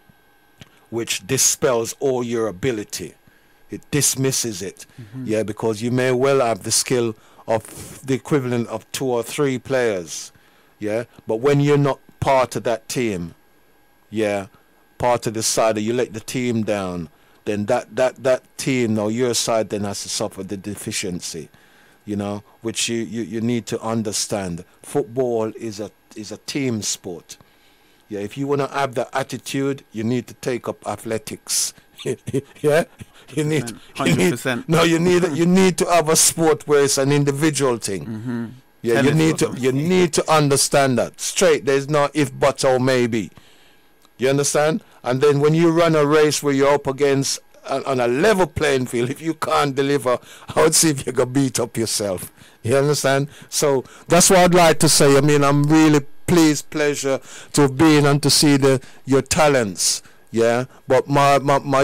which dispels all your ability. It dismisses it. Yeah, because you may well have the skill of the equivalent of 2 or 3 players. Yeah, but when you're not part of that team, yeah, part of the side, or you let the team down, then that team or your side then has to suffer the deficiency, you know, which you need to understand. Football is a team sport. Yeah, if you want to have that attitude, you need to take up athletics. Yeah, you need 100%. You need to have a sport where it's an individual thing. Yeah, you need to understand that straight. There's no if, but, or maybe. You understand? And then when you run a race where you're up against on a level playing field, if you can't deliver, I would see if you can beat up yourself. You understand? So that's what I'd like to say. I mean, I'm really pleasure to have been and to see your talents. Yeah, but my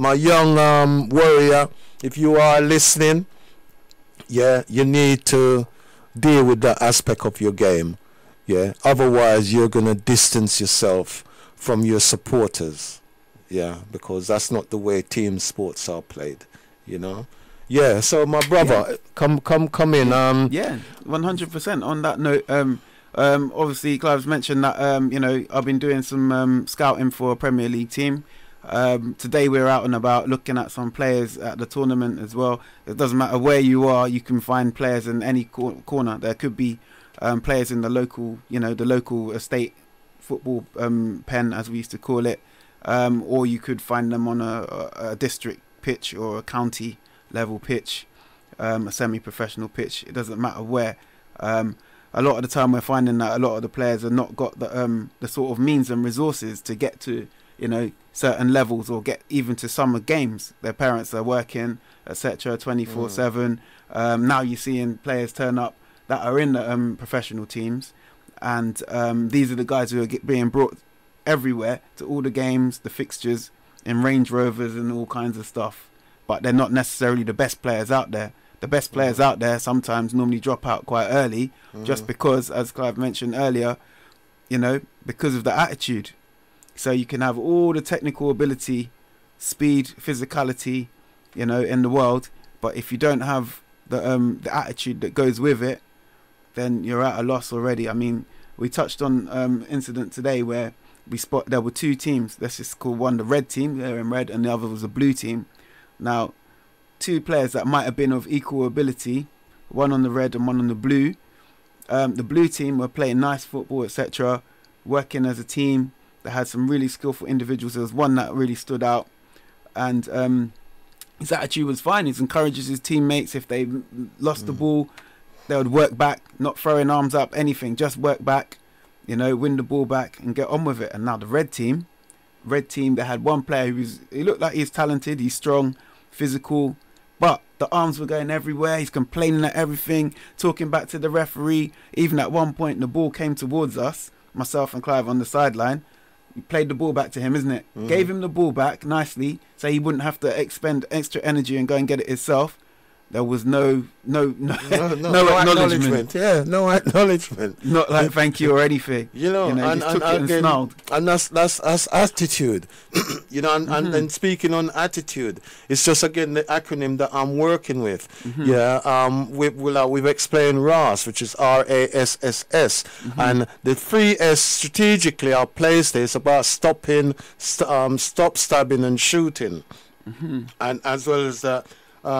young warrior, if you are listening, yeah, you need to deal with that aspect of your game. Yeah, otherwise you're gonna distance yourself from your supporters. Yeah, because that's not the way team sports are played, you know. Yeah, so my brother, come in. Yeah, 100%. On that note, obviously Clive's mentioned that you know, I've been doing some scouting for a Premier League team. Today we're out and about looking at some players at the tournament as well. It doesn't matter where you are, you can find players in any corner. There could be players in the local, you know, the local estate football pen, as we used to call it, or you could find them on a district pitch or a county level pitch, a semi-professional pitch. It doesn't matter where. A lot of the time we're finding that a lot of the players have not got the sort of means and resources to get to, you know, certain levels or get even to summer games. Their parents are working, etc., 24/7. Now you're seeing players turn up that are in the professional teams, and these are the guys who are being brought everywhere to all the games, the fixtures, in Range Rovers and all kinds of stuff. But they're not necessarily the best players out there. The best players out there sometimes normally drop out quite early, just because, as Clive mentioned earlier, you know, because of the attitude. So you can have all the technical ability, speed, physicality, you know, in the world, but if you don't have the attitude that goes with it, then you're at a loss already. I mean, we touched on incident today where there were 2 teams. Let's just call one the red team, they're in red, and the other was a blue team. Now, 2 players that might have been of equal ability, one on the red and one on the blue. The blue team were playing nice football, etc., working as a team. They had some really skillful individuals. There was one that really stood out, and his attitude was fine. He encourages his teammates. If they lost the ball, they would work back, not throwing arms up, anything, just work back. you know, win the ball back and get on with it. And now the red team, they had one player he looked like he's talented, he's strong, physical, but the arms were going everywhere. He's complaining at everything, talking back to the referee. Even at one point, the ball came towards us, myself and Clive on the sideline. We played the ball back to him, isn't it? Gave him the ball back nicely, so he wouldn't have to expend extra energy and go and get it himself. There was no acknowledgement. Yeah, no acknowledgement. Not like thank you or anything. You know, and again, and that's attitude. You know, and speaking on attitude, it's just again the acronym that I'm working with. Yeah, we've explained RASS, which is RASSS, and the 3 S strategically are placed there. It's about stopping, stop stabbing and shooting, and as well as that.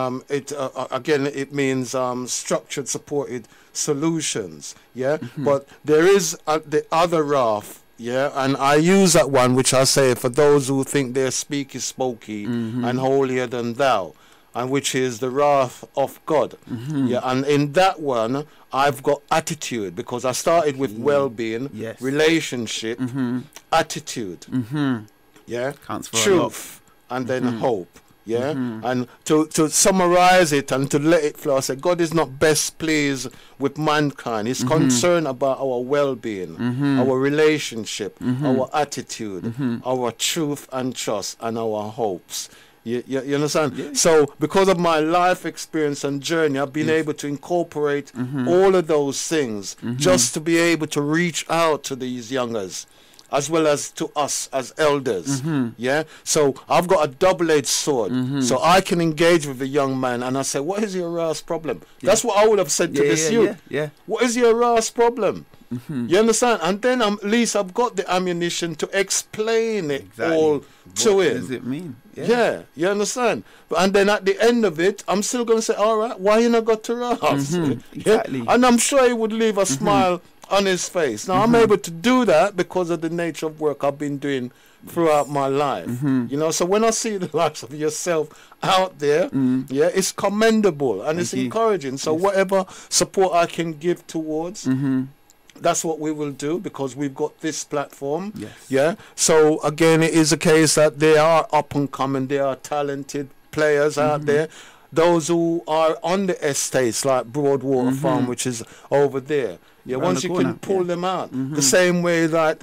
It means structured, supported solutions. Yeah, but there is the other RAF. Yeah, and I use that one, which I say for those who think they're speaky, spokey, and holier than thou, and which is the wrath of God. Yeah, and in that one, I've got attitude because I started with well-being, relationship, attitude. Yeah, truth, and then hope. Yeah, and to summarize it and to let it flow, I say God is not best pleased with mankind. He's concerned about our well-being, our relationship, our attitude, our truth and trust, and our hopes. You understand? Yeah. So because of my life experience and journey, I've been able to incorporate all of those things just to be able to reach out to these youngers, as well as to us as elders. Yeah, so I've got a double-edged sword, so I can engage with a young man and I say, what is your RAS problem? That's what I would have said to this youth. What is your RAS problem? You understand? And then at least I've got the ammunition to explain it all to him. What does it mean? Yeah, you understand? And then at the end of it, I'm still going to say, all right, why you not got to RAS? Exactly. And I'm sure he would leave a smile on his face. Now I'm able to do that because of the nature of work I've been doing throughout my life. You know, so when I see the likes of yourself out there, yeah, it's commendable and it's encouraging. So whatever support I can give towards, that's what we will do because we've got this platform. Yeah. So again, it is a case that they are up and coming. They are talented players out there. Those who are on the estates like Broadwater Farm, which is over there. Yeah, once you can pull them out, the same way that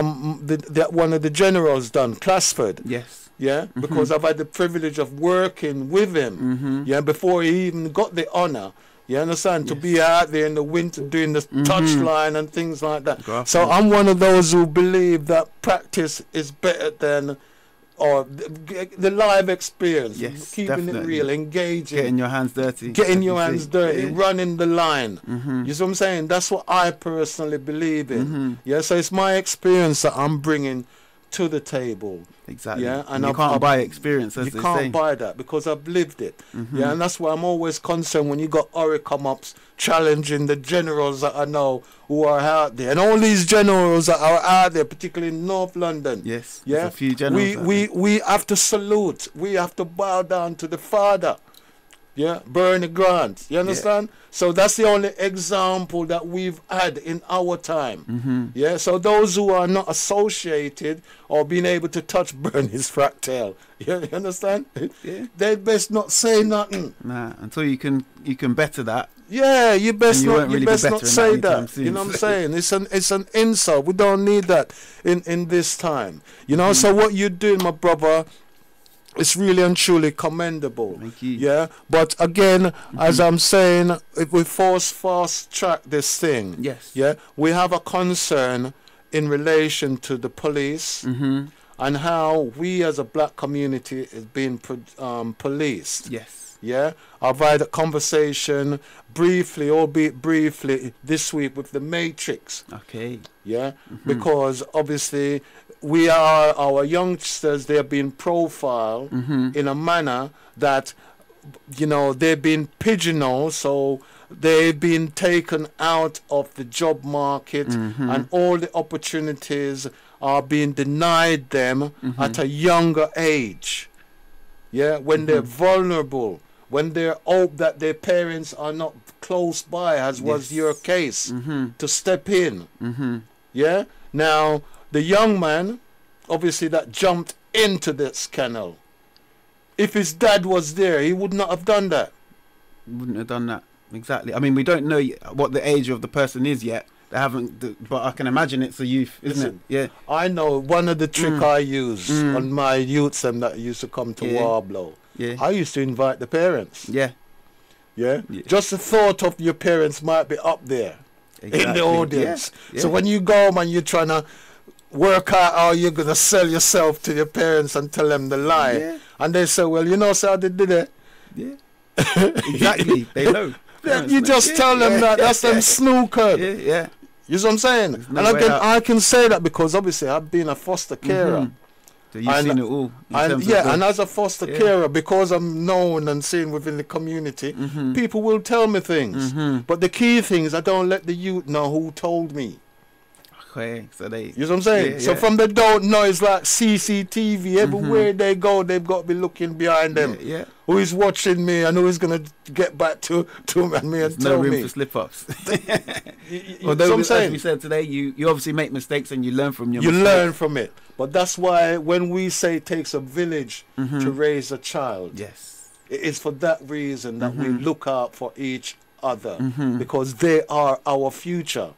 that one of the generals done, Classford. Yes. Yeah, because I've had the privilege of working with him. Yeah, before he even got the honor. You understand? To be out there in the winter doing the touch line and things like that. So I'm one of those who believe that practice is better than the live experience, keeping it real, engaging, getting your hands dirty, running the line. You see what I'm saying? That's what I personally believe in. Yeah, so it's my experience that I'm bringing to the table. Exactly. Yeah, and you can't buy experience, as you they can't say. buy that because I've lived it. Yeah, and that's why I'm always concerned when you got Ori come ups challenging the generals that I know who are out there, and all these generals that are out there, particularly in North London. Yes. Yeah. A few generals. We have to salute. We have to bow down to the father. Yeah, Bernie Grant. You understand? So that's the only example that we've had in our time. Yeah, so those who are not associated or being able to touch Bernie's fractal, you understand? They best not say nothing. Nah, until you can better that. Yeah, you best not say that. Soon. You know what I'm saying? It's an insult. We don't need that in this time. You know, so what you're doing, my brother, it's really and truly commendable. Thank you. Yeah, but again, as I'm saying, if we fast track this thing, yeah, we have a concern in relation to the police and how we as a black community is being policed. Yes. Yeah, I've had a conversation briefly, albeit briefly, this week with the Matrix. Okay. Yeah, because obviously our youngsters, they're being profiled in a manner that, you know, they've been pigeonholed, so they've been taken out of the job market and all the opportunities are being denied them at a younger age. Yeah, when they're vulnerable, when they hope that their parents are not close by, as was your case, to step in. Yeah. Now the young man, obviously, that jumped into this canal. If his dad was there, he would not have done that. Wouldn't have done that. Exactly. I mean, we don't know what the age of the person is yet. They haven't, but I can imagine it's a youth, isn't it? Yeah. I know one of the trick I use on my youths that used to come to Warblow. Yeah. I used to invite the parents. Yeah. Yeah. Just the thought of your parents might be up there in the audience. Yeah. So when you go, man, you're trying to work out how you're gonna sell yourself to your parents and tell them the lie. Yeah. And they say, well, you know, so they did it. Yeah. Exactly. They know. You just tell them that. That's them snookered. Yeah. Yeah. You know what I'm saying? No and again, way out. I can say that because obviously I've been a foster carer. So you've seen it all. And as a foster carer, because I'm known and seen within the community, people will tell me things. But the key thing is I don't let the youth know who told me. Okay, so they. You know what I'm saying? So from they don't know, it's like CCTV. Everywhere they go, they've got to be looking behind them. Yeah. Who is watching me and who is going to get back to me and tell no room me. for slip-ups. Although, as we said today, you obviously make mistakes and you learn from your mistakes. You learn from it. But that's why when we say it takes a village to raise a child, Yes. it is for that reason that we look out for each other because they are our future.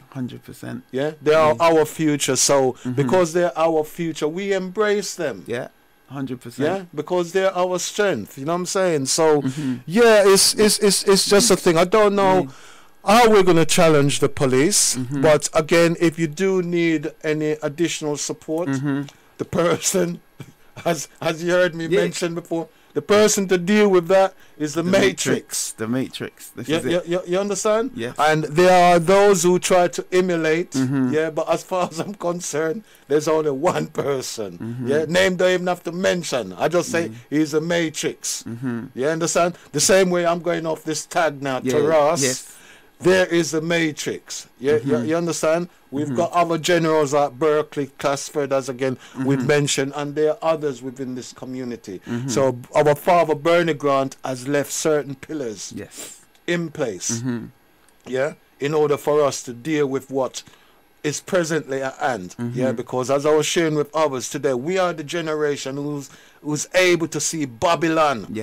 100%. Yeah, they are our future. So because they're our future, we embrace them. Yeah, 100%. Yeah, because they're our strength. You know what I'm saying? So yeah, it's just a thing. I don't know how we're gonna challenge the police, but again, if you do need any additional support, the person, as you heard me mention before, the person to deal with that is the Matrix. The Matrix. This is it. You understand? Yes. And there are those who try to emulate. Yeah, but as far as I'm concerned, there's only one person. Yeah, name don't even have to mention. I just say he's a Matrix. You understand? The same way I'm going off this tag now, Taras. Yes. There is a Matrix. Yeah, you understand? We've got other generals like Berkeley, Classford, as again we've mentioned, and there are others within this community. So our father Bernie Grant has left certain pillars in place. Yeah, in order for us to deal with what is presently at hand. Yeah, because as I was sharing with others today, we are the generation who's able to see Babylon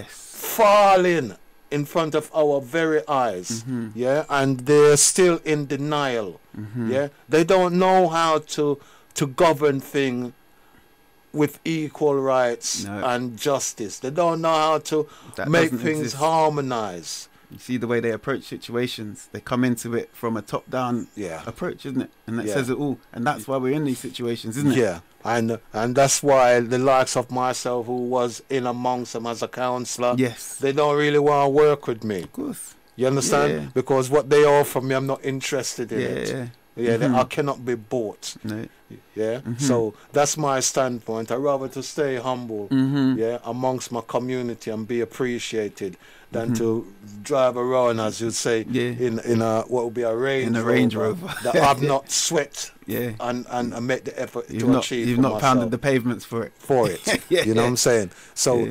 falling in front of our very eyes. Yeah, and they're still in denial. Yeah, they don't know how to govern things with equal rights and justice. They don't know how to make things harmonize. You see the way they approach situations. They come into it from a top-down approach, isn't it? And that says it all. And that's why we're in these situations, isn't it? Yeah, and that's why the likes of myself, who was in amongst them as a counsellor, they don't really want to work with me. Of course. You understand? Yeah. Because what they offer me, I'm not interested in it. I cannot be bought. No. Yeah. So that's my standpoint. I rather to stay humble, amongst my community and be appreciated than to drive around, as you'd say, in a what would be a Range Rover that I've not sweat and make the effort to achieve. You've not pounded the pavements for it. You know what I'm saying? So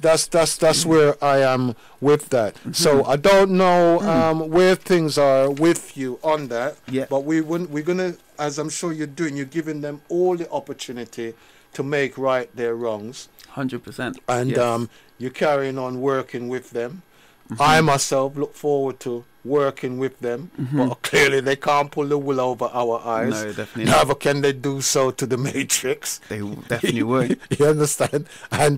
that's where I am with that. So I don't know where things are with you on that. But we're gonna, as I'm sure you're doing, you're giving them all the opportunity to make right their wrongs. 100%. And you're carrying on working with them. I myself look forward to working with them, but clearly they can't pull the wool over our eyes. No, definitely not. Never can they do so to the Matrix. They definitely won't. You understand? And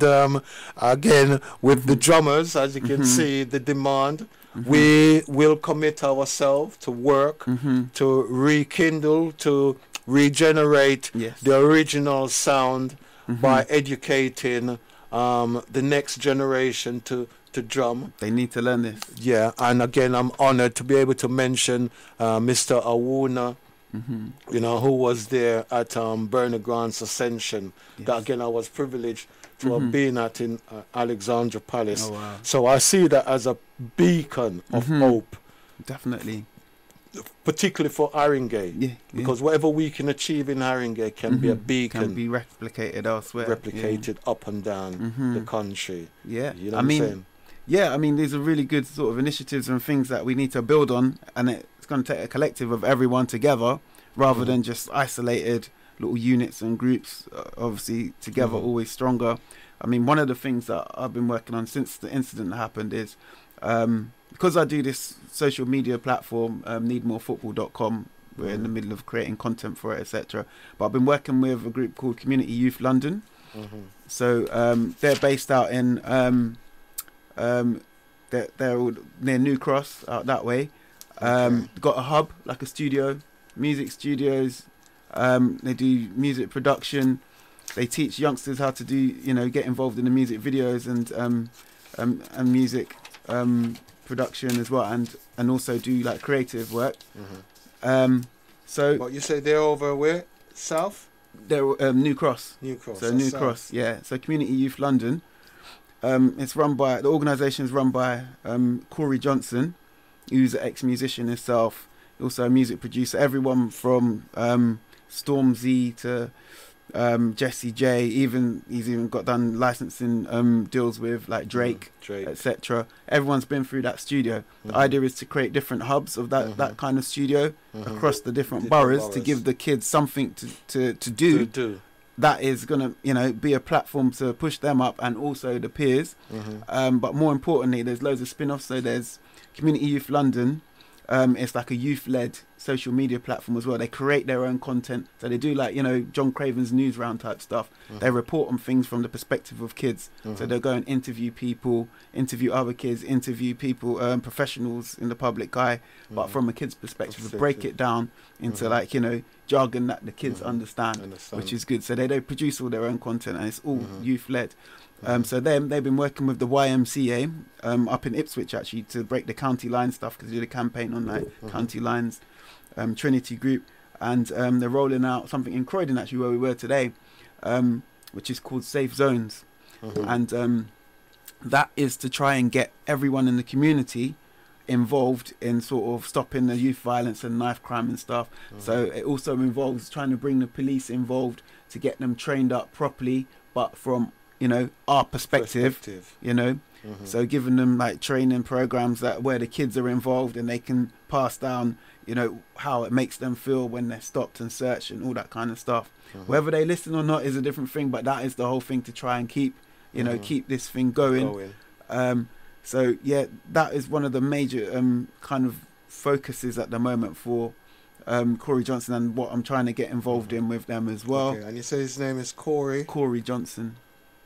again, with the drummers, as you can see, the demand, we will commit ourselves to work, to rekindle, to regenerate the original sound by educating the next generation to drum. They need to learn this. Yeah, and again, I'm honored to be able to mention Mr. Awuna, you know, who was there at Bernie Grant's Ascension. That again, I was privileged to have been at in Alexandra Palace. Oh, wow. So I see that as a beacon of hope. Definitely. Particularly for Haringey, because whatever we can achieve in Haringey can be a beacon, can be replicated elsewhere, replicated up and down the country. Yeah, you know what I'm saying? Yeah, I mean, these are really good sort of initiatives and things that we need to build on, and it's going to take a collective of everyone together. rather than just isolated little units and groups. Obviously, together, always stronger. I mean, one of the things that I've been working on since the incident happened is because I do this social media platform, needmorefootball.com. We're in the middle of creating content for it, etc. But I've been working with a group called Community Youth London. So they're based out in they're all near New Cross, out that way. Got a hub, like a studio, music studios. They do music production. They teach youngsters how to do, get involved in the music videos and music production as well, and also do like creative work. So But you say they're over where? South? they're New Cross. New Cross. So that's New south. Cross, yeah. So Community Youth London. The organisation is run by Corey Johnson, who's an ex-musician himself, also a music producer. Everyone from Stormzy to Jesse J, he's even got done licensing deals with like Drake, etc. Everyone's been through that studio. The idea is to create different hubs of that kind of studio across the different boroughs to give the kids something to do. That is going to, be a platform to push them up, and also the peers. But more importantly, there's loads of spin-offs. So there's Community Youth London. It's like a youth-led social media platform as well. They create their own content. So they do like, John Craven's news round type stuff. They report on things from the perspective of kids. So they'll go and interview people, interview other kids, interview people, professionals in the public eye, but from a kid's perspective, break it down into like, jargon that the kids understand, which is good. So they produce all their own content, and it's all youth-led. So they've been working with the YMCA up in Ipswich actually to break the county line stuff, because they did a campaign on like county lines, Trinity Group, and they're rolling out something in Croydon actually where we were today, which is called Safe Zones, and that is to try and get everyone in the community involved in sort of stopping the youth violence and knife crime and stuff. So it also involves trying to bring the police involved to get them trained up properly, but from our perspective. So giving them like training programs where the kids are involved, and they can pass down how it makes them feel when they're stopped and searched and all that kind of stuff. Whether they listen or not is a different thing, but that is the whole thing, to try and keep keep this thing going. So yeah, that is one of the major kind of focuses at the moment for Corey Johnson, and what I'm trying to get involved in with them as well. Okay, and you say his name is Corey Johnson.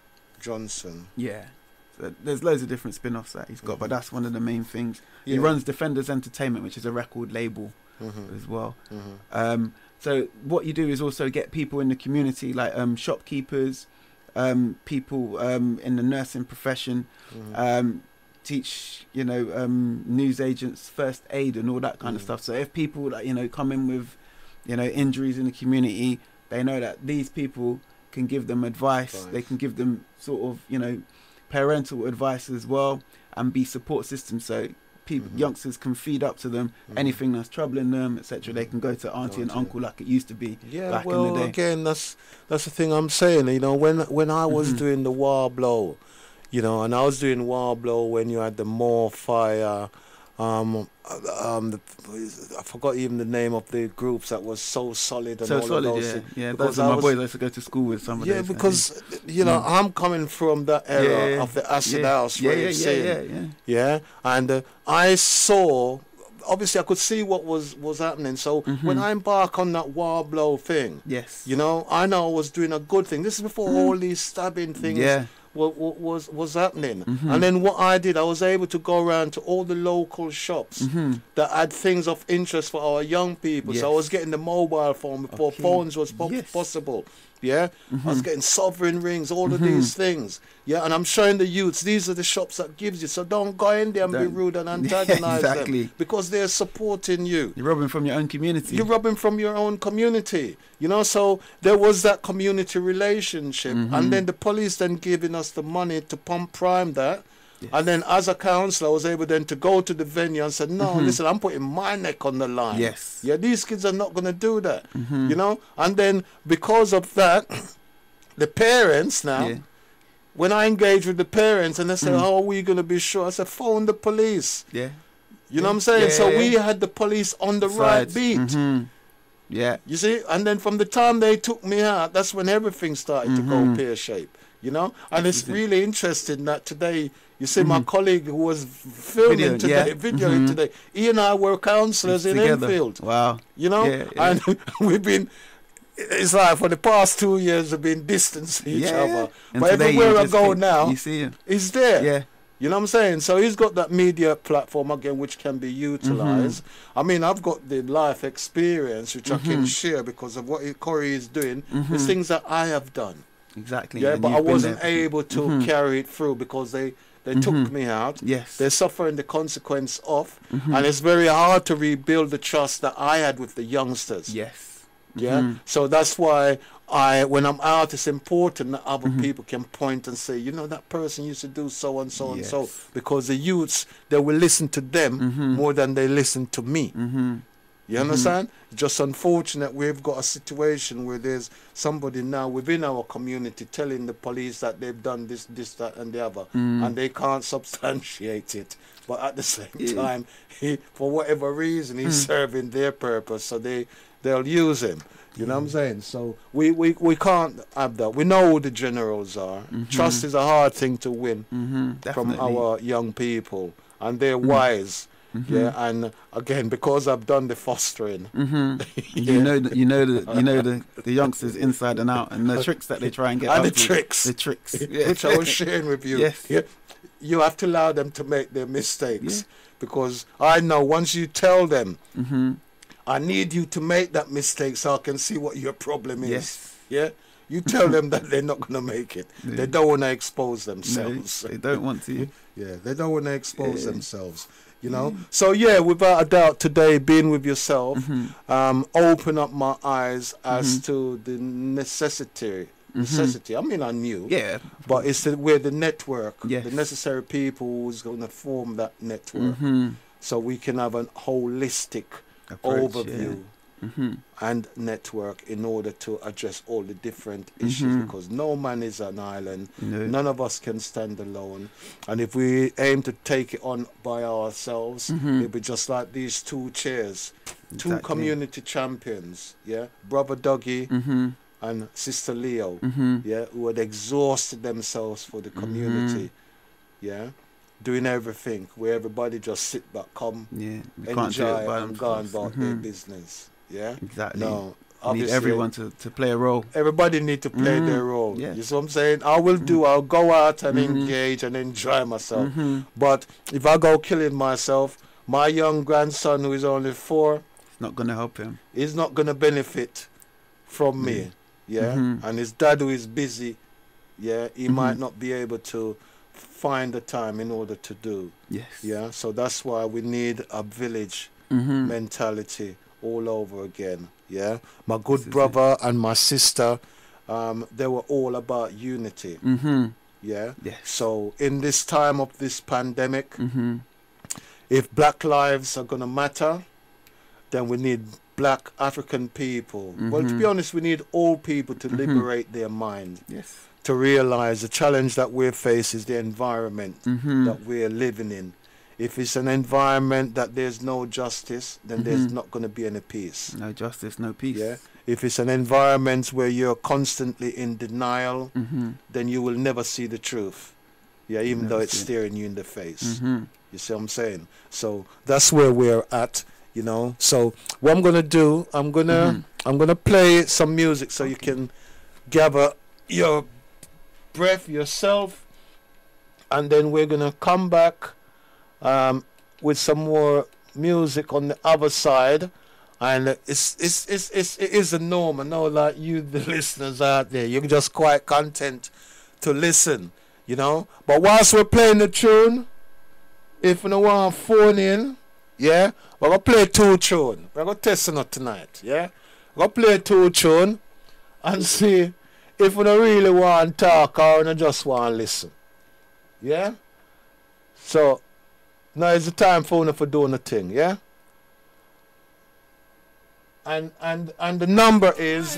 Yeah. So there's loads of different spin-offs that he's got, but that's one of the main things. He runs Defenders Entertainment, which is a record label as well. So what you do is also get people in the community, like shopkeepers, people in the nursing profession, teach news agents first aid and all that kind of stuff. So if people that come in with injuries in the community, they know that these people can give them advice. They can give them sort of parental advice as well, and be support systems. So people, youngsters can feed up to them anything that's troubling them, etc. They can go to auntie and uncle like it used to be back in the day. Again, that's the thing I'm saying. When I was doing the War Blow, and I was doing War Blow when you had the More Fire, I forgot even the name of the groups that was So Solid and So all Solid, of those. Yeah, those are my boys I used to go to school with. Some of yeah, those, because I'm coming from that era of the acid house. Yeah, and I saw. Obviously, I could see what was happening. So when I embark on that War Blow thing, I know I was doing a good thing. This is before all these stabbing things was happening. And then what I did, I was able to go around to all the local shops that had things of interest for our young people. So I was getting the mobile phone before phones was possible. I was getting sovereign rings, all of these things. And I'm showing the youths, these are the shops that gives you. So don't go in there and be rude and antagonize them, because they're supporting you. You're robbing from your own community. You're robbing from your own community. So there was that community relationship, and then the police then giving us the money to pump prime that. And then as a counsellor, I was able then to go to the venue and say, no, listen, I'm putting my neck on the line. Yeah, these kids are not going to do that, And then because of that, the parents now, when I engage with the parents and they say, how are we going to be sure? I said, phone the police. You know what I'm saying? So we had the police on the right beat. Yeah. You see, and then from the time they took me out, that's when everything started to go pear-shaped, you know. And it's really interesting that today, you see, my colleague who was filming today, videoing today, he and I were counsellors in Enfield. Wow. You know, and we've been. It's like for the past 2 years we've been distancing each other. And but everywhere I go now, you see him. he's there. Yeah. You know what I'm saying? So he's got that media platform again, which can be utilized. I mean, I've got the life experience, which I can share because of what Corey is doing. There's things that I have done. Exactly. Yeah, and but I you've been wasn't there. able to carry it through because they took me out. Yes. They're suffering the consequence of, and it's very hard to rebuild the trust that I had with the youngsters. Yes. Yeah. So that's why when I'm out, it's important that other people can point and say, you know, that person used to do so and so and so, because the youths, they will listen to them more than they listen to me. You understand? Just unfortunate we've got a situation where there's somebody now within our community telling the police that they've done this, that and the other, and they can't substantiate it. But at the same time, for whatever reason, he's serving their purpose, so they'll use him. You know what I'm saying? So we can't have that. We know who the generals are. Trust is a hard thing to win from our young people, and they're wise. Yeah, and again, because I've done the fostering, you know the youngsters inside and out, and the tricks that they try and get. And out the tricks, which I was sharing with you. Yes. Yeah, you have to allow them to make their mistakes, because I know once you tell them, I need you to make that mistake so I can see what your problem is. Yes. Yeah. You tell them that they're not going to make it. They don't want to expose themselves. No, they don't want to. Yeah, they don't want to expose themselves. You know, so yeah, without a doubt, today being with yourself, open up my eyes as to the necessity. I mean, I knew, but it's where the network, the necessary people who's going to form that network, so we can have a holistic overview and network in order to address all the different issues, because no man is an island. None of us can stand alone, and if we aim to take it on by ourselves, it'll be just like these two chairs, two community champions, Brother Dougie and Sister Leo, who had exhausted themselves for the community, doing everything, where everybody just sit back, enjoy and go about their business. Yeah, exactly. No, need everyone to play a role. Everybody need to play their role. Yeah. You see what I'm saying? I'll go out and engage and enjoy myself. But if I go killing myself, my young grandson, who is only 4, it's not going to help him. He's not going to benefit from me. Yeah, and his dad, who is busy, he might not be able to find the time in order to do. Yes. Yeah, so that's why we need a village mentality all over again. Yeah, my good brother and my sister, they were all about unity. Yeah. Yes. So in this time of this pandemic, if black lives are gonna matter, then we need black African people. Well, to be honest, we need all people to liberate their mind. Yes. To realize the challenge that we face is the environment that we're living in. If it's an environment that there's no justice, then there's not going to be any peace. No justice, no peace. Yeah. If it's an environment where you're constantly in denial, then you will never see the truth. Yeah, even though it's staring you in the face. You see what I'm saying? So that's where we're at, you know. So what I'm gonna do, I'm gonna play some music so you can gather your breath yourself, and then we're gonna come back with some more music on the other side. And it is a norm. I know, like you, the listeners out there, you're just quite content to listen, you know. But whilst we're playing the tune, if you don't want to phone in, we're gonna play 2 tune. We're gonna test it tonight, we're gonna play 2 tune and see if we don't really want to talk or we just want to listen. Yeah? So now is the time for you for doing the thing, And the number is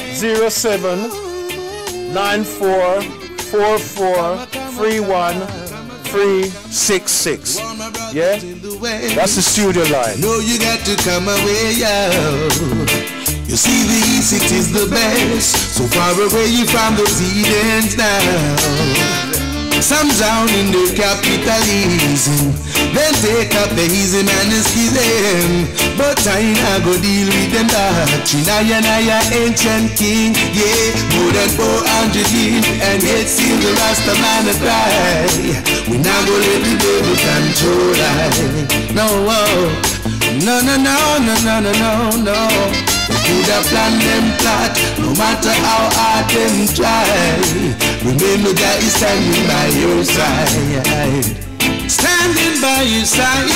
0794443136. Yeah? That's the studio line. No, you got to come away, yo. You see the east, it is the best. So far away from those heathens now. Some drown in their capitalism, then take up the easy man and schism. But I not go deal with them doctrine. I ancient king, yeah, more than 400 years, and yet still the Rasta man a cry. We not go let the devil control I. No, no, no, no, no, no, no, no, no. They could have planned them plot, no matter how hard them try. Remember that he's standing by your side. Standing by your side,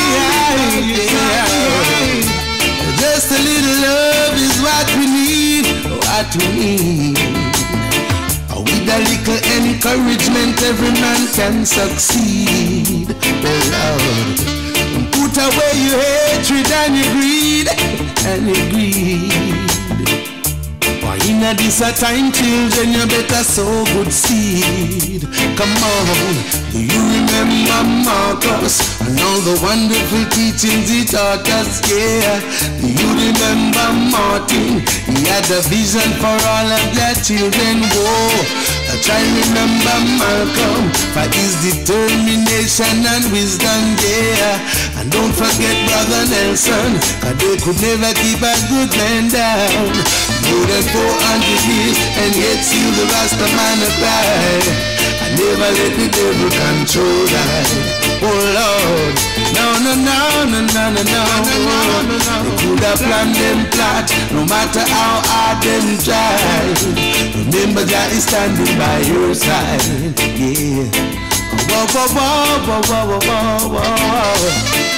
yeah. Just a little love is what we need, what we need. With a little encouragement, every man can succeed. Oh Lord, put away your hatred and your greed, and your greed. For in this a time, children, you better sow good seed. Come on, do you remember Marcus and all the wonderful teachings he taught us? Yeah. Do you remember Martin? He had a vision for all of their children. Whoa. I try remember Malcolm for his determination and wisdom, yeah. And don't forget Brother Nelson, cause they could never keep a good man down. More than 400 years, and yet still the Rasta man a cry. I never let the devil control that. Oh Lord, no, no, no, no, no, no, no. They could have planned them plot, no matter how hard them try. Remember that he's standing by your side, yeah. Whoa, whoa, whoa, whoa, whoa, whoa, whoa.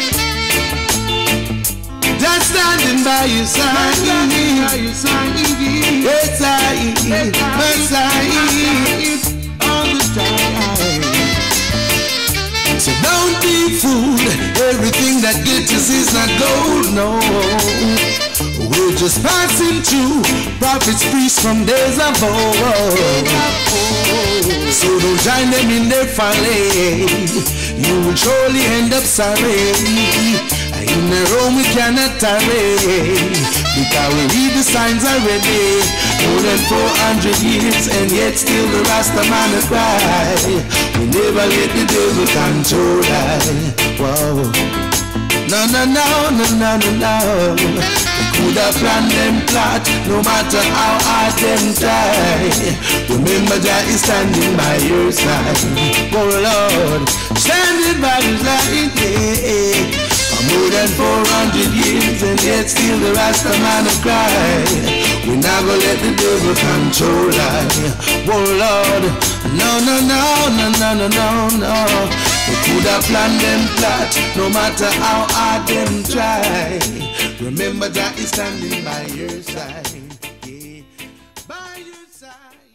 Just standing by your side, yes I, all the time. So don't be fooled, everything that glitters is not gold, no. We're just passing through prophets, priests from days of old. So don't join them in their folly, you will surely end up sorry. In the room we cannot tarry, because we read the signs already. More than 400 years, and yet still the Rasta man a cry. We never let the devil control I. Whoa. No, no, no, no, no, no, no. We could have planned them plot, no matter how hard them try. Remember that he's standing by your side. Oh Lord, standing by your side, yeah. More than 400 years, and yet still the Rasta man a cry. We never let the devil control I. Oh Lord, no, no, no, no, no, no, no, no. They could have planned them plot, no matter how hard them try. Remember that he's standing by your side, yeah. By your side.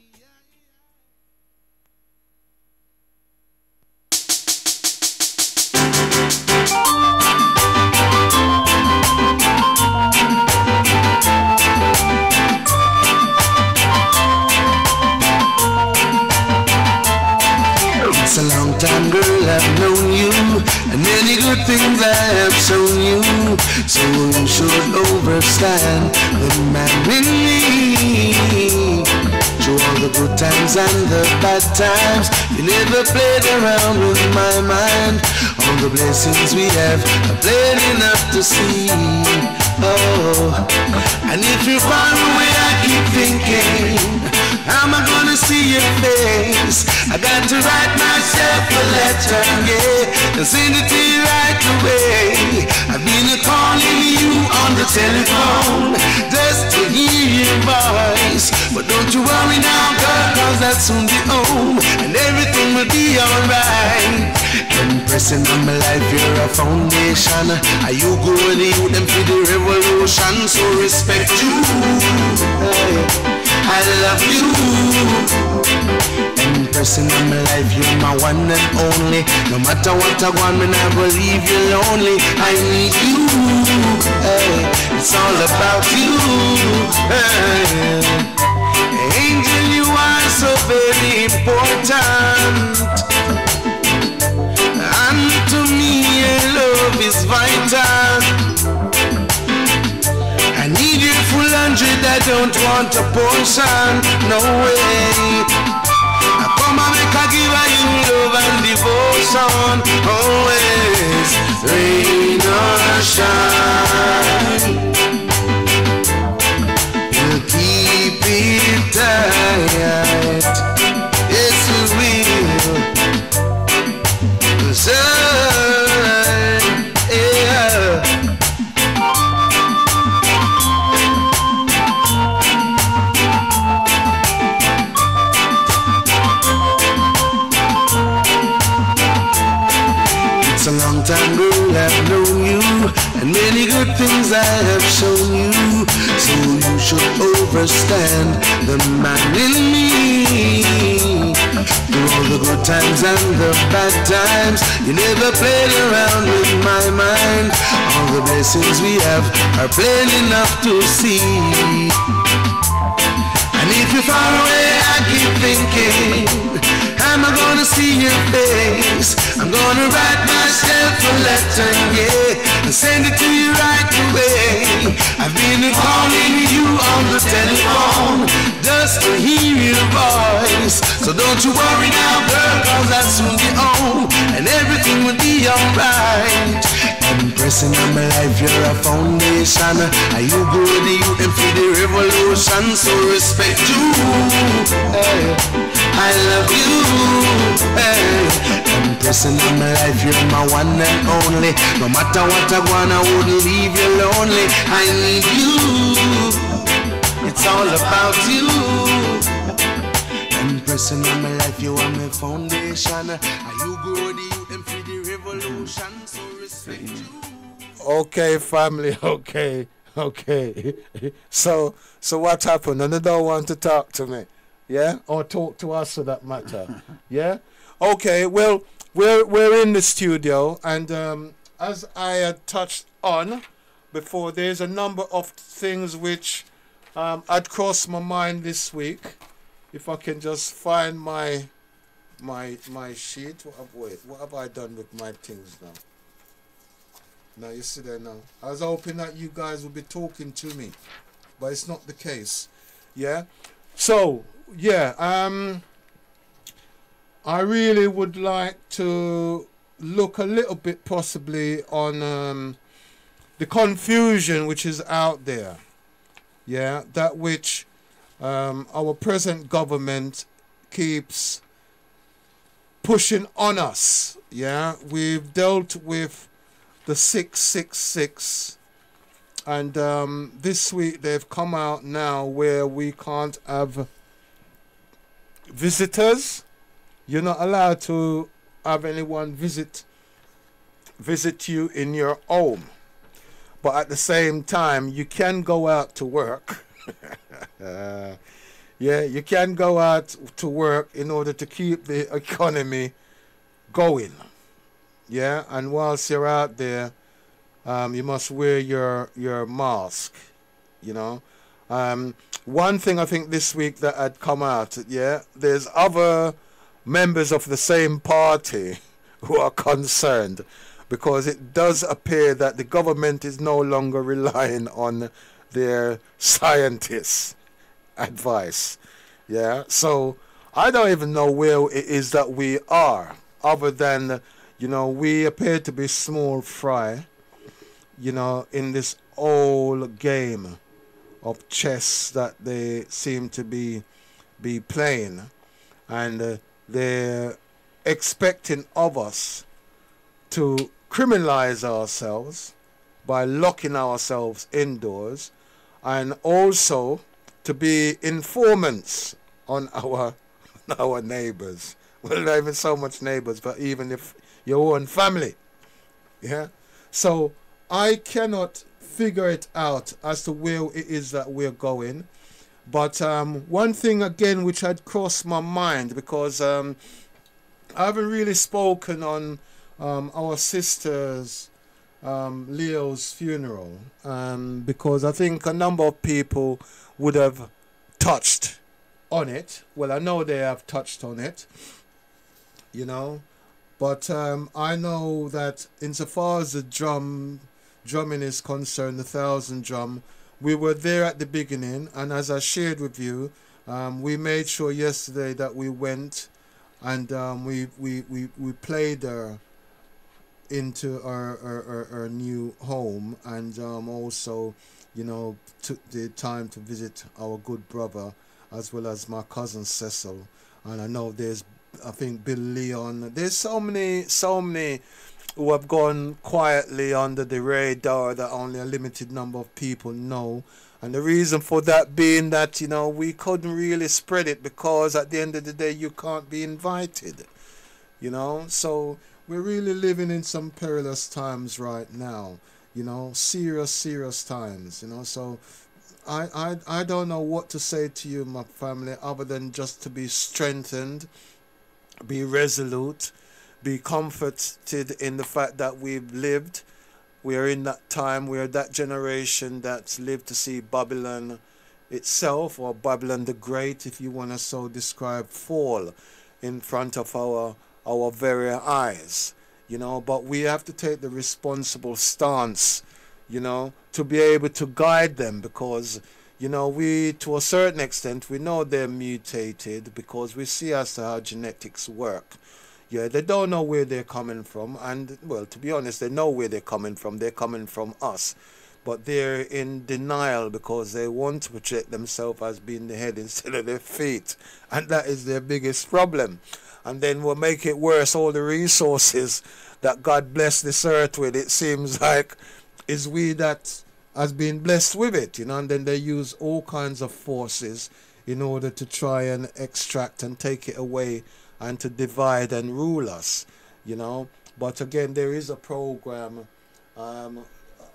It's a long time, girl, I've known you, and many good things I have shown you. So you should overstand the man in me. Through all the good times and the bad times, you never played around with my mind. All the blessings we have are plain enough to see. Oh, and if you're far away, I keep thinking, how am I gonna see your face? I got to write myself a letter, yeah, and send it to you right away. I've been calling you on the telephone just to hear your voice. But don't you worry now, girl, cause I'll soon be home and everything will be alright. Impressing on my life, you're a foundation. Are you going to use them for the revolution? So respect you, I love you. Impressing on my life, you're my one and only. No matter what I want, me never leave you lonely. I need you, it's all about you. Angel, you are so very important. And to me, your love is vital. I need you full 100% don't want a portion, no way. Come and make a give you love and devotion, always rain or shine. We'll keep it tight, yes we will. 'Cause it's a long time, girl, I've known you, and many good things I have shown you. So you should understand the man in me. Through all the good times and the bad times, you never played around with my mind. All the blessings we have are plain enough to see. And if you're far away, I keep thinking, am I gonna see your face? I'm gonna write myself a letter, yeah, and send it to you right away. I've been calling you on the telephone just to hear your voice. So don't you worry now, girl, 'cause I'll soon be home and everything will be alright. Impressing on my life, you're a foundation. Are you good? You and for the revolution, so respect you. Hey, I love you. Hey, impressing on my life, you're my one and only. No matter what I want, I wouldn't leave you lonely. I need you. It's all about you. Impressing on my life, you are my foundation. Are you good? You and for the revolution, so respect you. Okay, family, okay. So what happened? And they don't want to talk to me, yeah, or talk to us for that matter, yeah. Okay, well, we're in the studio, and as I had touched on before, there's a number of things which had crossed my mind this week. If I can just find my sheet. What have I done with my things now? Now you see there now. I was hoping that you guys would be talking to me, but it's not the case. Yeah. So yeah, I really would like to look a little bit possibly on the confusion which is out there. Yeah, that which our present government keeps pushing on us. Yeah, we've dealt with the 666, and this week they've come out now where we can't have visitors. You're not allowed to have anyone visit you in your home, but at the same time you can go out to work. Yeah, you can go out to work in order to keep the economy going. Yeah, and whilst you're out there, you must wear your mask, you know. One thing I think this week that had come out, yeah, there's other members of the same party who are concerned, because it does appear that the government is no longer relying on their scientists' advice. Yeah, so I don't even know where it is that we are, other than, you know, we appear to be small fry, you know, in this whole game of chess that they seem to be playing, and they're expecting of us to criminalize ourselves by locking ourselves indoors, and also to be informants on our neighbors. Well, not even so much neighbors, but even if your own family. Yeah. So I cannot figure it out as to where it is that we're going. But one thing again which had crossed my mind, because I haven't really spoken on our sister's Leo's funeral, because I think a number of people would have touched on it. Well, I know they have touched on it, you know, but I know that insofar as the drumming is concerned, the 1,000 drum, we were there at the beginning, and as I shared with you, we made sure yesterday that we went and we played into our new home, and also, you know, took the time to visit our good brother as well as my cousin Cecil. And I know there's, I think, Bill Leon. There's so many who have gone quietly under the radar that only a limited number of people know. And the reason for that being that, you know, we couldn't really spread it because at the end of the day you can't be invited, you know. So we're really living in some perilous times right now, you know, serious times, you know. So I don't know what to say to you, my family, other than just to be strengthened, be resolute, be comforted in the fact that we've lived. We are in that time, we are that generation that's lived to see Babylon itself, or Babylon the Great, if you want to so describe, fall in front of our very eyes, you know. But we have to take the responsible stance, you know, to be able to guide them, because, you know, we, to a certain extent, we know they're mutated because we see as to how genetics work. Yeah, they don't know where they're coming from, and, well, to be honest, they know where they're coming from. They're coming from us. But they're in denial because they want to project themselves as being the head instead of their feet. And that is their biggest problem. And then we'll make it worse, all the resources that God bless this earth with, it seems like, is we that has been blessed with it, you know. And then they use all kinds of forces in order to try and extract and take it away and to divide and rule us, you know. But again, there is a program on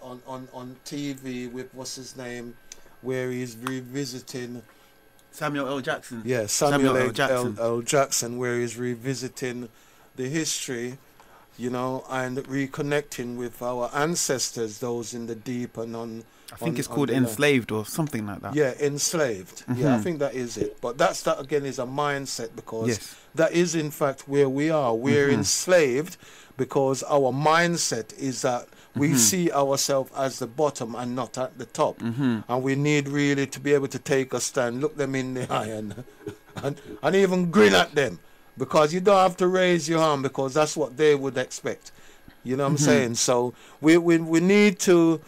TV with, what's his name, where he's revisiting Samuel L. Jackson. Yeah, Samuel L. Jackson. L. Jackson, where he's revisiting the history, you know, and reconnecting with our ancestors, those in the deep and on. I think it's called Enslaved or something like that. Yeah, Enslaved. Yeah, I think that is it. But that again is a mindset, because that is in fact where we are. We're enslaved because our mindset is that we see ourselves as the bottom and not at the top. And we need really to be able to take a stand, look them in the eye and even grin at them, because you don't have to raise your arm, because that's what they would expect. You know what I'm saying? So we need to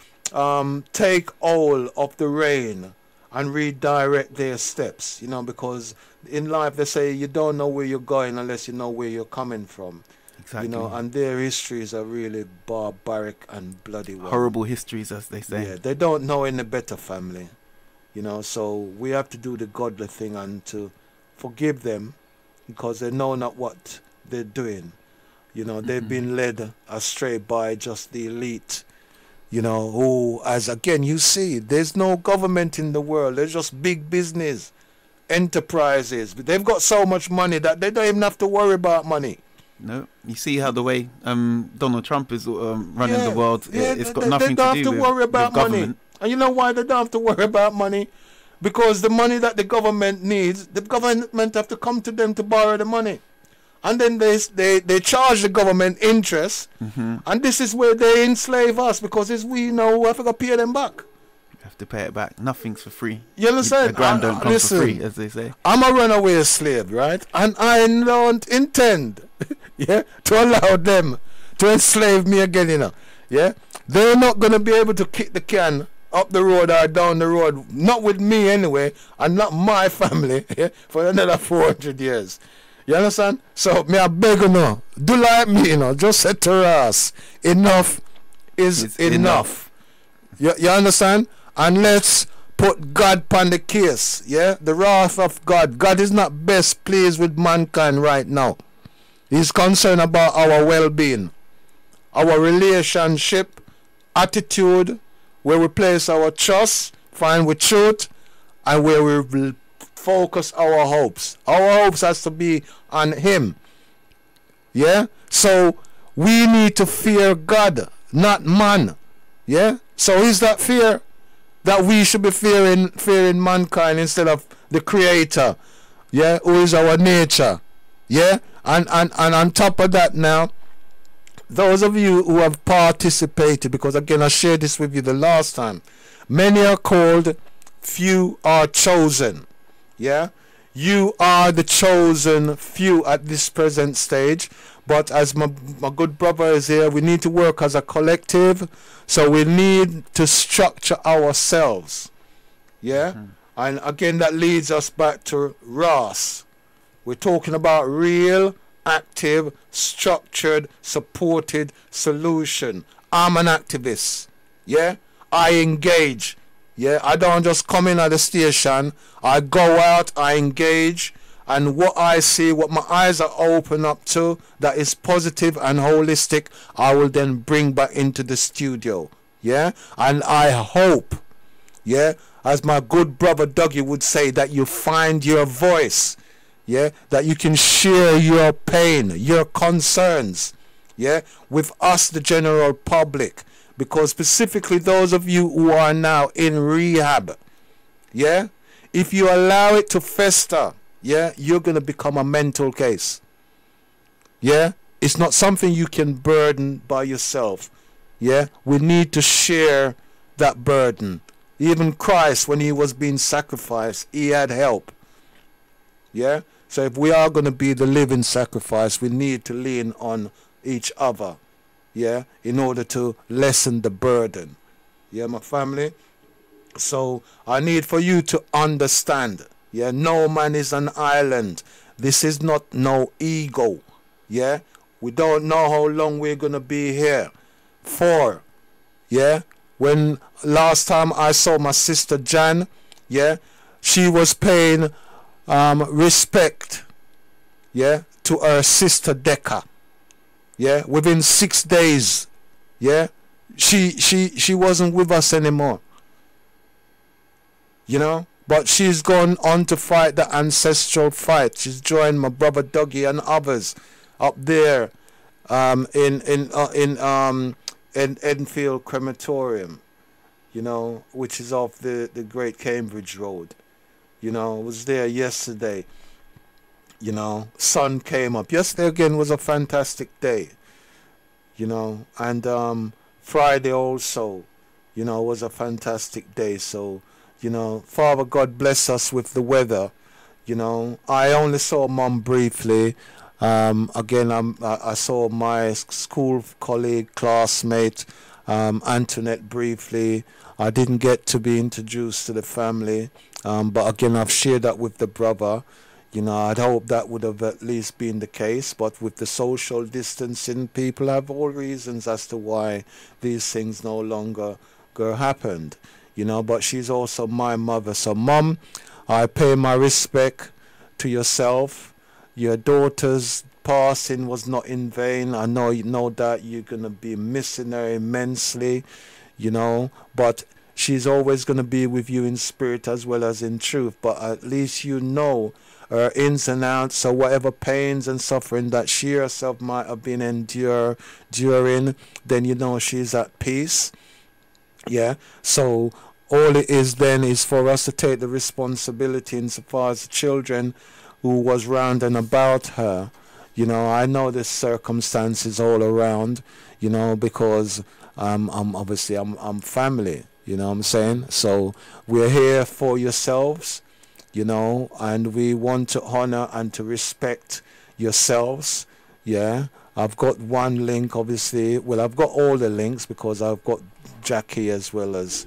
take all of the rain and redirect their steps, you know, because in life they say you don't know where you're going unless you know where you're coming from. Exactly. You know, and their histories are really barbaric and bloody. Horrible histories, as they say. Yeah, they don't know any better, family. You know, so we have to do the godly thing and to forgive them, because they know not what they're doing. You know, they've been led astray by just the elite, you know, who, as again you see, there's no government in the world. There's just big business enterprises. But they've got so much money that they don't even have to worry about money. No, you see how the way Donald Trump is running the world. It's got they nothing don't to do have to worry about with money. government. And you know why they don't have to worry about money? Because the money that the government needs, the government have to come to them to borrow the money. And then they charge the government interest. And this is where they enslave us, because it's we know who have to pay them back. You have to pay it back. Nothing's for free. You understand? A grand don't come for free, as they say. I'm a runaway slave, right? And I don't intend to allow them to enslave me again, you know. Yeah? They're not going to be able to kick the can up the road or down the road. Not with me anyway, and not my family, for another 400 years. You understand? So, me I beg you now, do like me, you know, just say to us, enough is enough. You understand? And let's put God upon the case, yeah? The wrath of God. God is not best pleased with mankind right now. He's concerned about our well-being, our relationship, attitude, where we place our trust, find with truth, and where we will focus our hopes. Our hopes has to be on Him. Yeah? So we need to fear God, not man. Yeah? So is that fear that we should be fearing mankind instead of the Creator? Yeah? Who is our nature? Yeah? And on top of that now, those of you who have participated, because again I shared this with you the last time, Many are called, few are chosen. Yeah, you are the chosen few at this present stage. But as my good brother is here, we need to work as a collective. So we need to structure ourselves. Yeah, and again that leads us back to Ross. We're talking about real, active, structured, supported solution. I'm an activist. Yeah, I engage. Yeah, I don't just come in at the station. I go out, I engage, and what I see, what my eyes are open up to, that is positive and holistic, I will then bring back into the studio. Yeah, and I hope, yeah, as my good brother Dougie would say, that you find your voice. Yeah, that you can share your pain, your concerns, yeah, with us, the general public. Because specifically those of you who are now in rehab, yeah, if you allow it to fester, yeah, you're going to become a mental case. Yeah, it's not something you can burden by yourself. Yeah, we need to share that burden. Even Christ, when he was being sacrificed, he had help. Yeah, so if we are going to be the living sacrifice, we need to lean on each other. Yeah, in order to lessen the burden. Yeah, my family. So I need for you to understand. Yeah, no man is an island. This is not no ego. Yeah, we don't know how long we're gonna be here for. Yeah, when last time I saw my sister Jan, yeah, she was paying respect, yeah, to her sister Decca. Yeah, within 6 days, yeah, she wasn't with us anymore. You know, but she's gone on to fight the ancestral fight. She's joined my brother Dougie and others up there, in Enfield Crematorium, you know, which is off the Great Cambridge Road. You know, I was there yesterday. You know, sun came up. Yesterday again was a fantastic day. You know, and Friday also, you know, was a fantastic day. So, you know, Father God bless us with the weather. You know, I only saw Mum briefly. Again, I saw my school colleague, classmate, Antoinette briefly. I didn't get to be introduced to the family, but again, I've shared that with the brother. You know, I'd hope that would have at least been the case, but with the social distancing, people have all reasons as to why these things no longer happened. You know, but she's also my mother. So, Mum, I pay my respect to yourself. Your daughter's passing was not in vain. I know that you're going to be missing her immensely, you know, but she's always going to be with you in spirit as well as in truth. But at least you know her ins and outs, so whatever pains and suffering that she herself might have been enduring, then you know she's at peace. Yeah, so all it is then is for us to take the responsibility insofar as the children who was round and about her. You know, I know the circumstances all around, you know, because I'm family, you know what I'm saying? So we're here for yourselves, you know, and we want to honor and to respect yourselves. Yeah, I've got one link, obviously. Well, I've got all the links because I've got Jackie as well as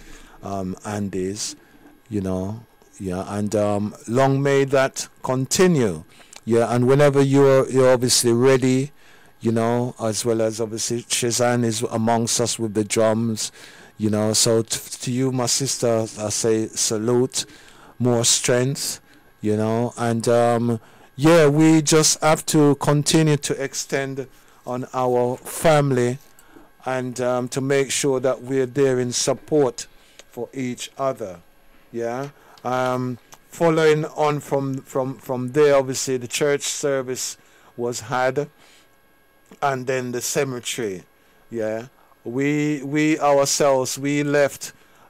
Andy's, you know. Yeah, and long may that continue. Yeah, and whenever you're obviously ready, you know, as well as obviously Shazan is amongst us with the drums, you know. So to you, my sister, I say salute, more strength, you know, and yeah, we just have to continue to extend on our family and to make sure that we're there in support for each other. Yeah. Following on from there, obviously the church service was had, and then the cemetery. Yeah, we ourselves, we left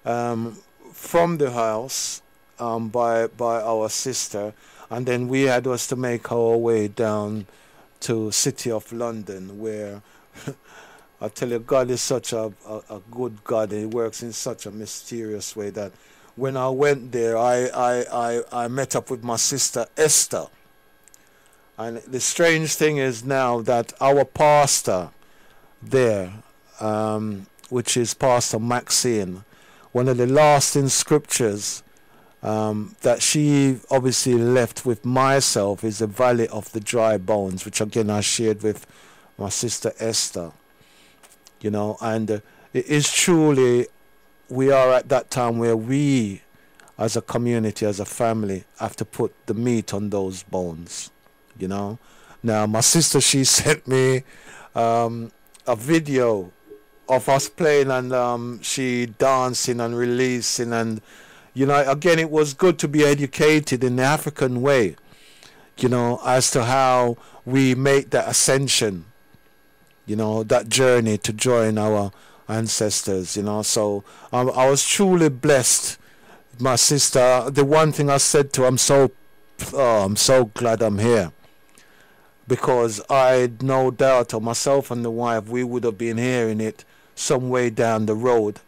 from the house by our sister, and then we had was to make our way down to City of London, where I tell you, God is such a good God, and He works in such a mysterious way that when I went there, I met up with my sister Esther. And the strange thing is now that our pastor there, which is Pastor Maxine, one of the lasting scriptures that she obviously left with myself is the Valley of the Dry Bones, which again I shared with my sister Esther. You know, and it is truly, we are at that time where we as a community, as a family, have to put the meat on those bones, you know. Now my sister, she sent me a video of us playing, and she dancing and releasing, and you know, again, it was good to be educated in the African way, you know, as to how we make that ascension, you know, that journey to join our ancestors, you know. So I was truly blessed. My sister, the one thing I said to her, I'm so glad I'm here, because I had no doubt of myself and the wife, we would have been hearing it some way down the road,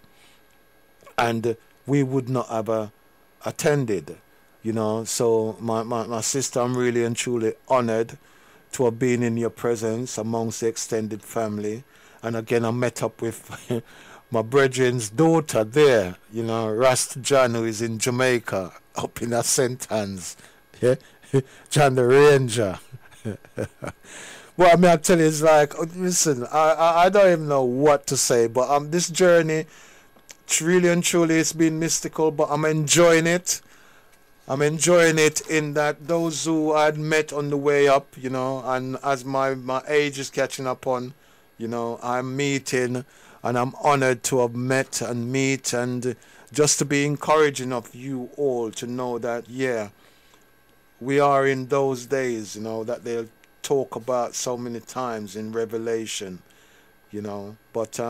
and we would not have attended, you know. So my sister, I'm really and truly honored to have been in your presence amongst the extended family. And again, I met up with my brethren's daughter there, you know, Rast John, who is in Jamaica, up in St. Anne's, yeah? John the Ranger. Well, I mean, I tell you, it's like, listen, I don't even know what to say, but this journey, really and truly, it's been mystical, but I'm enjoying it. I'm enjoying it in that those who I'd met on the way up, you know, and as my age is catching up on, you know, I'm meeting, and I'm honored to have met and meet, and just to be encouraging of you all to know that, yeah, we are in those days, you know, that they'll talk about so many times in Revelation, you know. But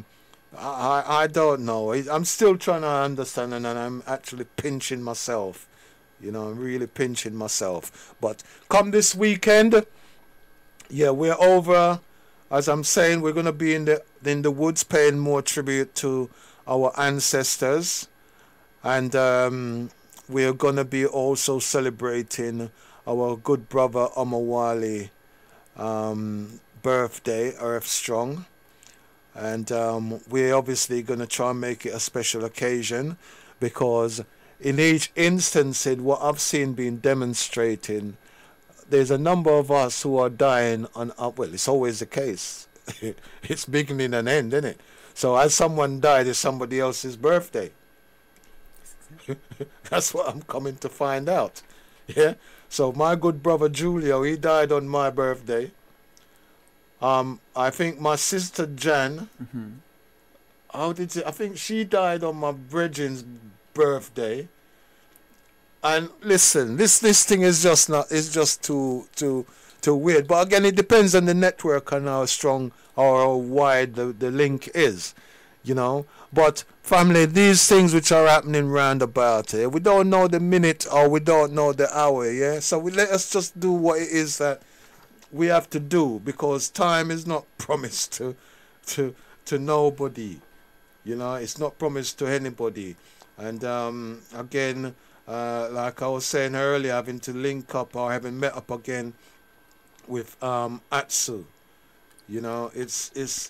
I don't know. I'm still trying to understand, and I'm actually pinching myself. You know, I'm really pinching myself. But come this weekend, yeah, we're over. As I'm saying, we're going to be in the woods paying more tribute to our ancestors. And we're going to be also celebrating our good brother Omawali birthday, Earth Strong. And we're obviously going to try and make it a special occasion, because in each instance, in what I've seen being demonstrating, there's a number of us who are dying on, well, it's always the case. It's beginning and end, isn't it? So as someone died, it's somebody else's birthday. That's what I'm coming to find out. Yeah. So my good brother Julio, he died on my birthday. I think my sister Jan, I think she died on my brethren's birthday. And listen, this thing is just too weird. But again, it depends on the network and how strong or how wide the link is, you know. But family, these things which are happening round about here, we don't know the minute or we don't know the hour, yeah. So let us just do what it is that we have to do, because time is not promised to nobody, you know. It's not promised to anybody. And again, like I was saying earlier, having to link up or having met up again with Atsu, you know, it's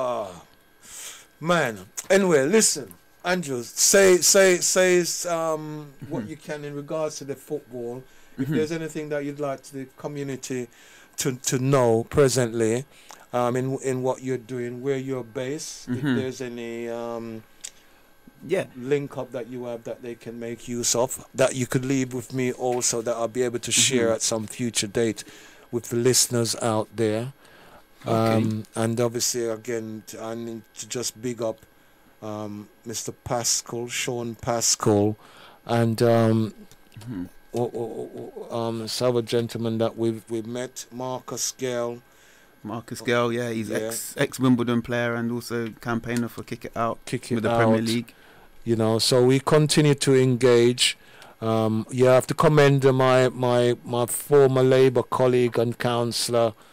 man. Anyway, listen, Andrew, say what you can in regards to the football. If there's anything that you'd like to the community to know presently, in what you're doing, where you're based, if there's any link up that you have that they can make use of, that you could leave with me also, that I'll be able to share at some future date with the listeners out there. Okay. And obviously, again, I need to just big up Mr. Pascal, Sean Pascal, and this other gentleman that we've met, Marcus Gale. Marcus Gale, yeah, he's ex Wimbledon player and also campaigner for Kick It Out with the Premier League. You know, so we continue to engage. I have to commend my former Labour colleague and councillor,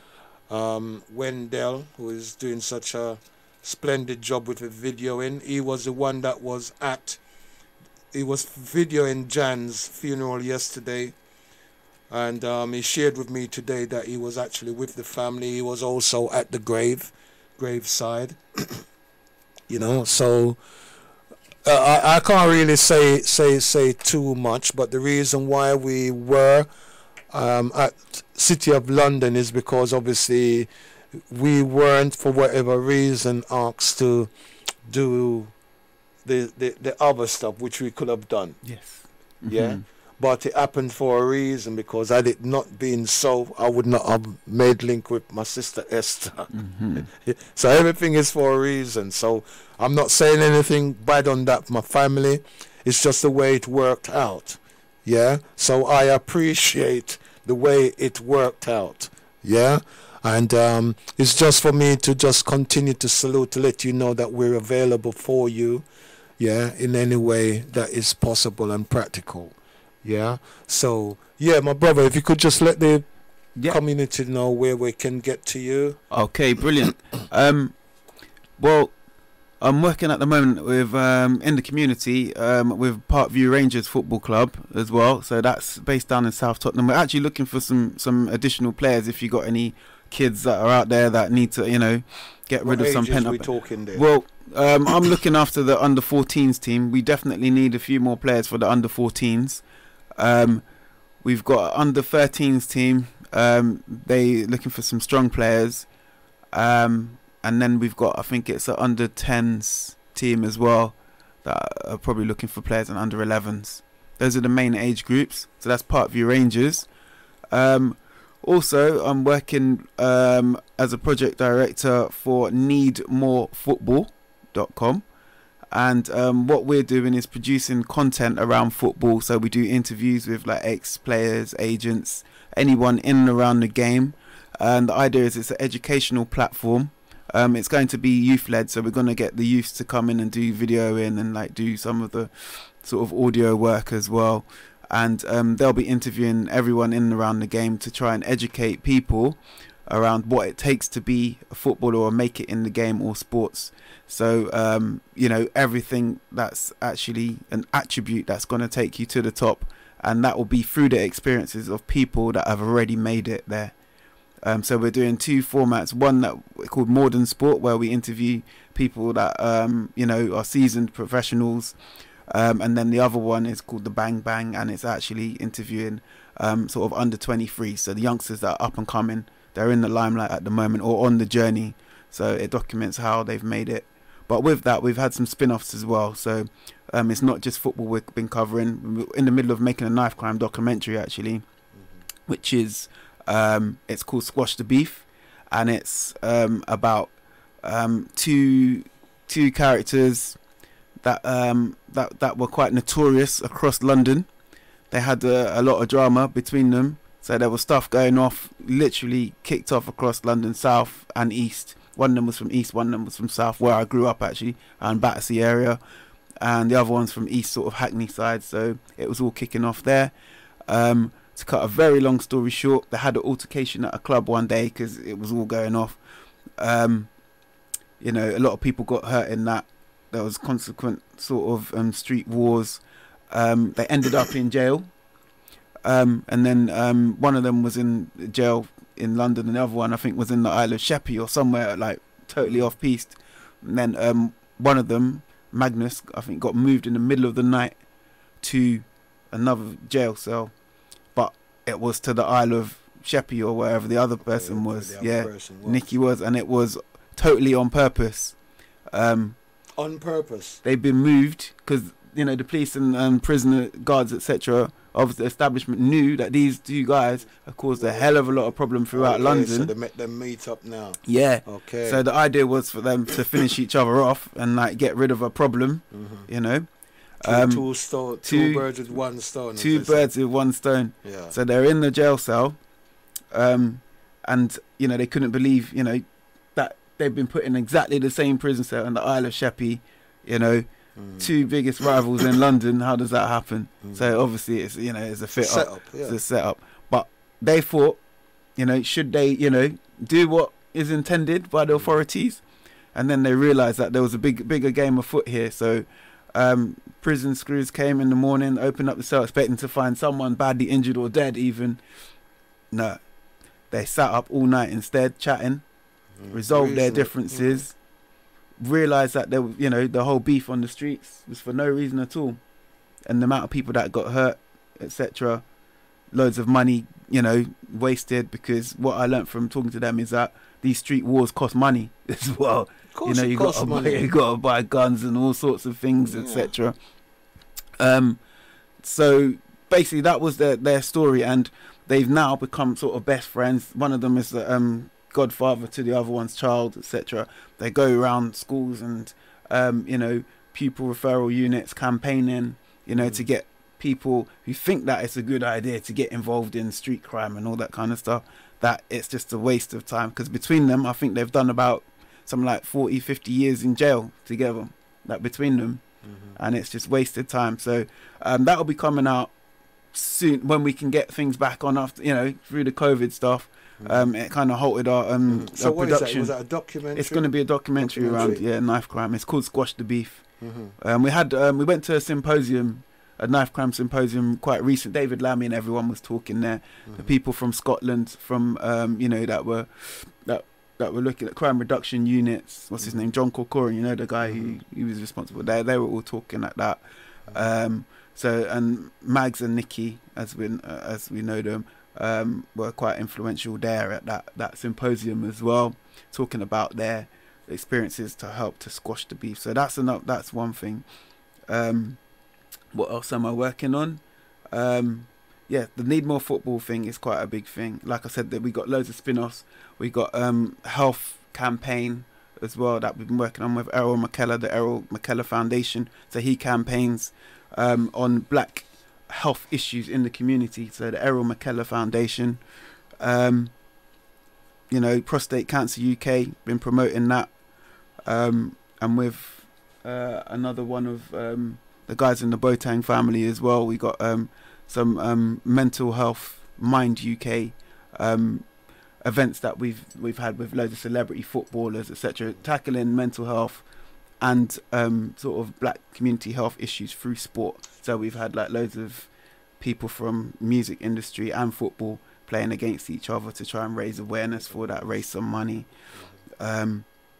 Wendell, who is doing such a splendid job with the videoing. He was the one that was he was videoing Jan's funeral yesterday. And he shared with me today that he was actually with the family. He was also at the graveside. You know, so I can't really say too much, but the reason why we were at City of London is because obviously we weren't, for whatever reason, asked to do the other stuff which we could have done. Yes. Yeah. But it happened for a reason, because had it not been so, I would not have made link with my sister Esther. So everything is for a reason. So I'm not saying anything bad on that, my family. It's just the way it worked out. Yeah. So I appreciate the way it worked out. Yeah. And it's just for me to just continue to salute, to let you know that we're available for you. Yeah. In any way that is possible and practical. Yeah. So, yeah, my brother, if you could just let the community know where we can get to you. Okay, brilliant. Well, I'm working at the moment with in the community with Parkview Rangers Football Club as well. So that's based down in South Tottenham. We're actually looking for some additional players. If you got any kids that are out there that need to, you know, get rid of some pent up. What ages are we talking there? Well, I'm looking after the under 14s team. We definitely need a few more players for the under 14s. We've got an under 13s team. They looking for some strong players. And then we've got, I think it's an under 10s team as well that are probably looking for players and under 11s. Those are the main age groups. So that's Parkview Rangers. Also, I'm working as a project director for needmorefootball.com. And what we're doing is producing content around football. So we do interviews with like ex-players, agents, anyone in and around the game. And the idea is it's an educational platform. It's going to be youth-led, so we're going to get the youths to come in and do videoing and like do some of the sort of audio work as well. And they'll be interviewing everyone in and around the game to try and educate people around what it takes to be a footballer or make it in the game or sports. So, you know, everything that's actually an attribute that's going to take you to the top, and that will be through the experiences of people that have already made it there. So we're doing two formats, one that we called Modern Sport, where we interview people that, you know, are seasoned professionals. And then the other one is called the Bang Bang, and it's actually interviewing sort of under 23. So the youngsters that are up and coming, they're in the limelight at the moment or on the journey. So it documents how they've made it. But with that, we've had some spin-offs as well. So it's not just football we've been covering. We're in the middle of making a knife crime documentary, actually, which is, it's called Squash the Beef. And it's about two characters that were quite notorious across London. They had a lot of drama between them. So there was stuff going off, literally kicked off across London, south and east. One of them was from east, one of them was from south, where I grew up actually, and Battersea area. And the other one's from east, sort of Hackney side. So it was all kicking off there. To cut a very long story short, they had an altercation at a club one day because it was all going off. You know, a lot of people got hurt in that. There was consequent sort of street wars. They ended up in jail. And then one of them was in jail in London, and the other one I think was in the Isle of Sheppey or somewhere like totally off piste. And then one of them, Magnus, I think got moved in the middle of the night to another jail cell, but it was to the Isle of Sheppey or wherever the other person was. Nicky was, and it was totally on purpose. On purpose. They've been moved because, you know, the police and prisoner guards, etc., of the establishment knew that these two guys have caused a hell of a lot of problem throughout London. So they met them meet up now. Yeah. Okay. So the idea was for them to finish each other off and like get rid of a problem. You know. Two birds with one stone. Two birds with one stone. Yeah. So they're in the jail cell, and you know they couldn't believe, you know, that they've been put in exactly the same prison cell in the Isle of Sheppey. You know. Two biggest rivals in London. How does that happen? So obviously it's, you know, it's a fit up. Yeah. It's a setup. But they fought, should they, do what is intended by the authorities? And then they realised that there was a bigger game afoot here. So prison screws came in the morning, opened up the cell, expecting to find someone badly injured or dead even. No. They sat up all night instead, chatting, resolved their differences, realised that there, the whole beef on the streets was for no reason at all. And the amount of people that got hurt, etc., loads of money, wasted, because what I learnt from talking to them is that these street wars cost money as well. Of course you got to buy guns and all sorts of things, etc. So basically that was their story, and they've now become sort of best friends. One of them is the godfather to the other one's child, etc. They go around schools and pupil referral units campaigning, to get people who think that it's a good idea to get involved in street crime and all that kind of stuff, that it's just a waste of time, because between them I think they've done about something like 40-50 years in jail together, like between them, and it's just wasted time. So that'll be coming out soon when we can get things back on after, through the COVID stuff. It kind of halted our so our what production. is that? Was that a documentary? It's going to be a documentary around knife crime. It's called Squash the Beef. We went to a symposium, a knife crime symposium quite recent. David Lammy and everyone was talking there. The people from Scotland, from that were looking at crime reduction units. What's his name? John Corcoran. The guy who was responsible. They were all talking like that. So, and Mags and Nikki, as we know them, were quite influential there at that symposium as well, talking about their experiences to help to squash the beef. So that's one thing. What else am I working on? The Need More Football thing is quite a big thing. Like I said, that we got loads of spin-offs. We got health campaign as well that we've been working on with Errol McKellar, the Errol McKellar Foundation. So he campaigns on black health issues in the community. So the Errol McKellar Foundation, Prostate Cancer UK, been promoting that, and with another one of the guys in the Boateng family as well. We got some mental health Mind UK events that we've had with loads of celebrity footballers, etc., tackling mental health and sort of black community health issues through sport. So we've had like loads of people from music industry and football playing against each other to try and raise awareness for that, raise some money. As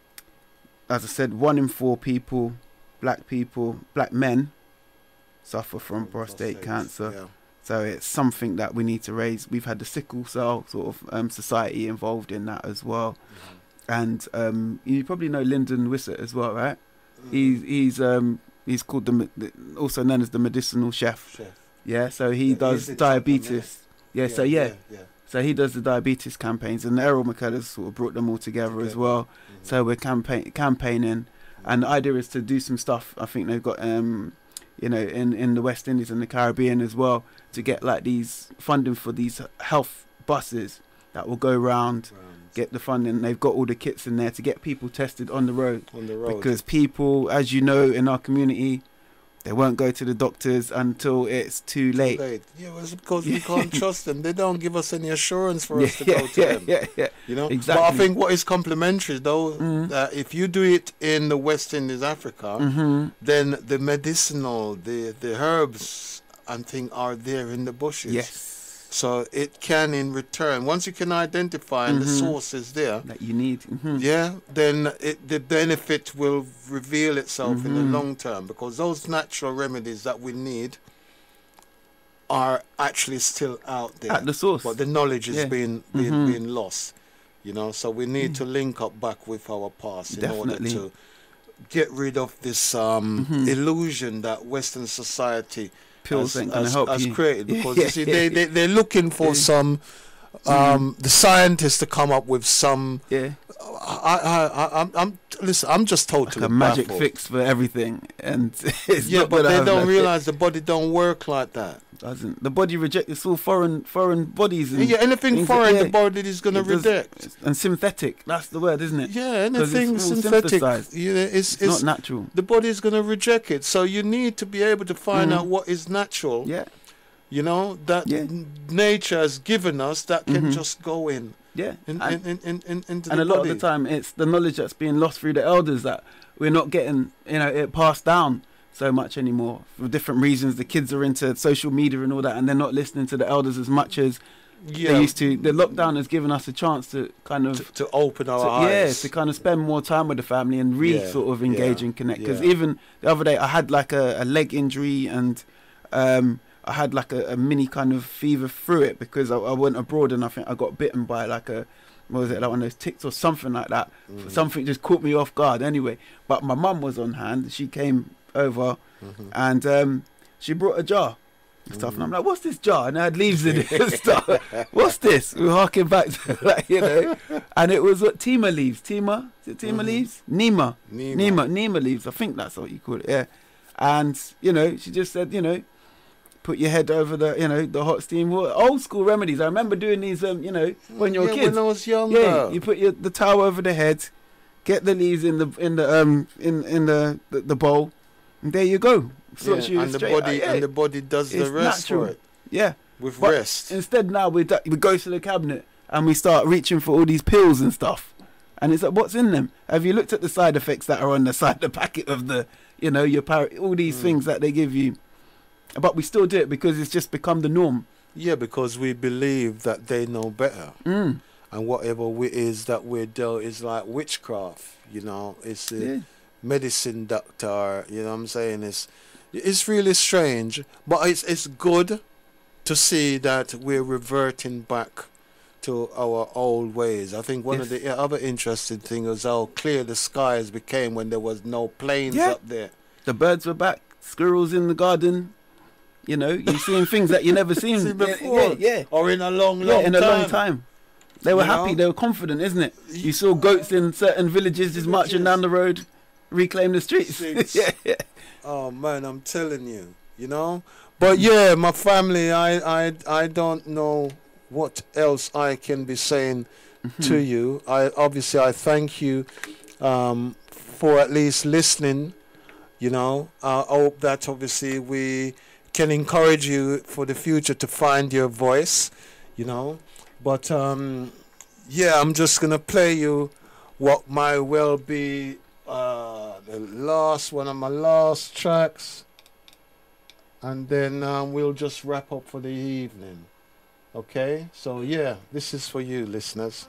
I said, 1 in 4 people, black men, suffer from prostate cancer. Yeah. So it's something that we need to raise. We've had the sickle cell sort of society involved in that as well. And you probably know Lyndon Wissett as well, right? He's called also known as the medicinal chef. Yeah, so he does diabetes. So he does the diabetes campaigns, and Errol McKellar's sort of brought them all together as well. So we're campaigning, and the idea is to do some stuff. I think they've got in the West Indies and the Caribbean as well, to get like these funding for these health buses that will go around, get the funding. They've got all the kits in there to get people tested on the road. Because people, as you know, in our community, they won't go to the doctors until it's too late. Yeah, well, it's because we can't trust them. They don't give us any assurance for us to go to them. Exactly. But I think what is complementary, though, if you do it in the West Indies, Africa, then the medicinal, the herbs and things are there in the bushes. Yes. So it can, in return, once you can identify and the source is there that you need, then the benefit will reveal itself in the long term, because those natural remedies that we need are actually still out there at the source, but the knowledge is being lost. So we need to link up back with our past in order to get rid of this illusion that Western society has created, because you see, they're looking for some the scientists to come up with some. I'm just totally like a magic fix for everything, and it's not, but they don't realize the body don't work like that. Doesn't the body reject? It's all foreign bodies. And anything foreign, the body is going to reject. And synthetic, that's the word, isn't it? Yeah, anything synthetic. It's not natural. The body is going to reject it. So you need to be able to find out what is natural. Yeah. you know, that nature has given us that can just go in. Yeah, Into and the a lot body. of the time it's the knowledge that's being lost through the elders that we're not getting, you know, it passed down so much anymore for different reasons. The kids are into social media and all that, and they're not listening to the elders as much as they used to. The lockdown has given us a chance to kind of to open our eyes. Yeah, to kind of spend more time with the family and sort of engage and connect. Because even the other day I had like a leg injury, and I had like a mini kind of fever through it because I went abroad, and I think I got bitten by like a, what was it, like one of those ticks or something like that. Something just caught me off guard anyway. But my mum was on hand. She came over and she brought a jar and stuff, and I'm like, what's this jar? And it had leaves in it and stuff. What's this? We're harking back to, like, you know, and it was what, Tima leaves. Tima? Is it Tima leaves? Nema leaves. I think that's what you call it, yeah. And, you know, she just said, you know, put your head over the, you know, the hot steam water. Old school remedies. I remember doing these, you know, when you were kids. When I was younger. Yeah, you put the towel over the head, get the leaves in the bowl, and there you go. And the body does the rest natural. for it. Yeah, with but rest. Instead, now we go to the cabinet and we start reaching for all these pills and stuff, and it's like, what's in them? Have you looked at the side effects that are on the side of the packet of the, you know, all these things that they give you? But we still do it because it's just become the norm. Yeah, because we believe that they know better. And whatever is that we're doing is like witchcraft, you know. It's a medicine doctor, you know what I'm saying? It's really strange, but it's good to see that we're reverting back to our old ways. I think one of the other interesting things was how clear the skies became when there was no planes up there. The birds were back, squirrels in the garden. You know, you're seeing things that you never seen before. Yeah. Or in a long time. They were happy, they were confident, isn't it? You saw goats in certain villages just marching down the road, reclaim the streets. Yeah. Oh man, I'm telling you, you know. But yeah, my family, I don't know what else I can be saying to you. I thank you for at least listening. You know, I hope that obviously we can encourage you for the future to find your voice, you know. But yeah, I'm just gonna play you what might well be the last one of my last tracks, and then we'll just wrap up for the evening. Okay, so yeah, this is for you, listeners.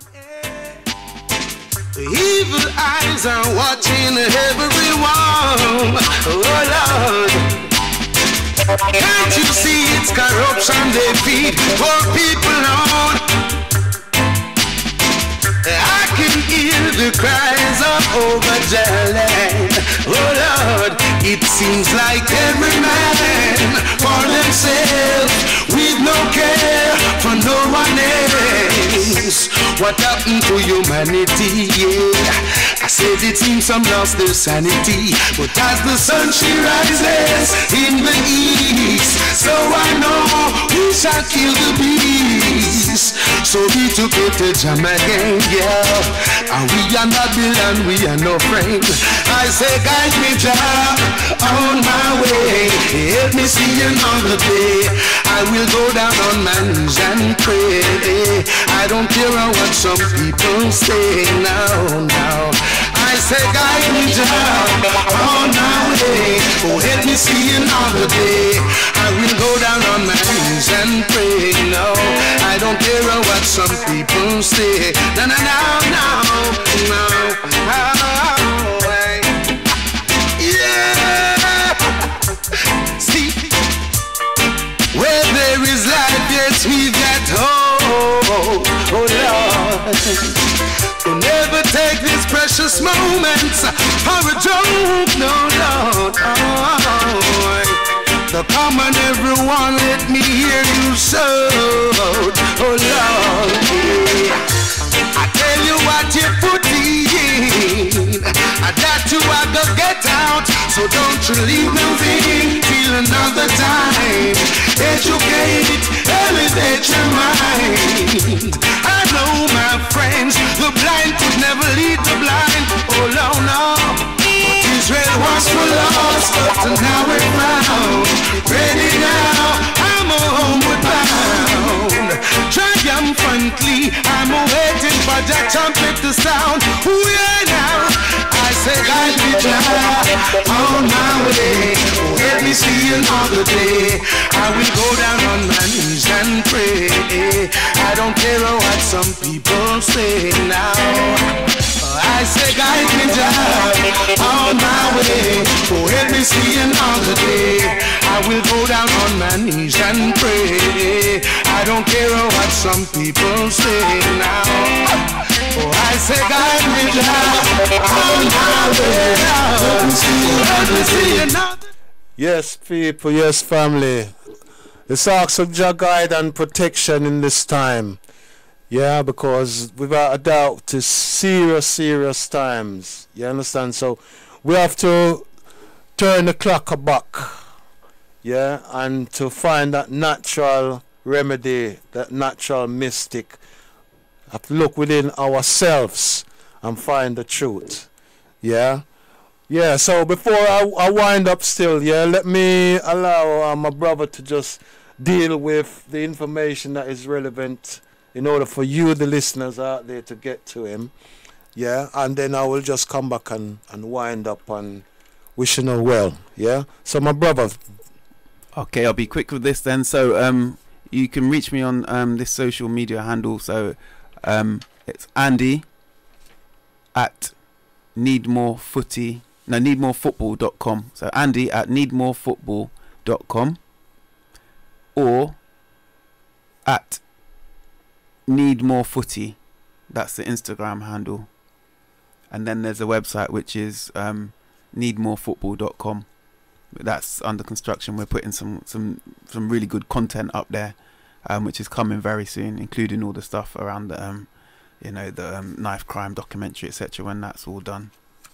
The evil eyes are watching everyone. Oh Lord, can't you see it's corruption they feed poor people on? I can hear the cries of overjoyed. Oh Lord, it seems like every man for themselves, with no care for no one else. What happened to humanity? Yeah, I said it seems some lost their sanity. But as the sun she rises in the east, so I know we shall kill the beast. So we took it to jam again, yeah. And we are not Babylon, we are no friend. I say guide me Jah on my way, help me see another day. I will go down on my knees and pray. I don't care what some people say now. I say guide me Jah on my way, oh help me see another day. I will go down on my knees and pray. No, I don't care what some people say. No. Yeah. See, where there is life, yes, we've got hope. Oh Lord, don't never take these precious moments for a joke. No, Lord. The common everyone, let me hear you shout. Oh Lord, I tell you what you put in, that you are gonna get out. So don't you leave moving till another time. Educate, elevate your mind. I know my friends, the blind could never lead the blind. Oh no. Israel was for lost, but now we're found. Ready now, I'm a home triumphantly. I'm waiting for the trumpet to sound. Ooh, yeah, now. I say, guide me, Jah, on my way. Let me see another day. I will go down on my knees and pray. I don't care what some people say now. I say, guide me, Jah, on my way. Let me see another day. I will go down on my knees and pray. I don't care what some people say now. Oh, I say, guide me, Jah, on my way. Let me see another. Yes, people, yes, family. It's also Jah guide and protection in this time. Yeah, because without a doubt, it's serious, serious times. You understand? So we have to turn the clock back. Yeah, and to find that natural remedy, that natural mystic. Have to look within ourselves and find the truth. Yeah. Yeah, so before I wind up still, yeah, let me allow my brother to just deal with the information that is relevant in order for you, the listeners out there, to get to him. Yeah, and then I will just come back and wind up and wishing her well. Yeah, so my brother. Okay, I'll be quick with this then. So you can reach me on this social media handle. So it's Andy at needmorefootball.com. So Andy at needmorefootball.com or at needmorefooty. That's the Instagram handle. And then there's a website which is needmorefootball.com. That's under construction. We're putting some really good content up there, which is coming very soon, including all the stuff around the the knife crime documentary, etc. when that's all done.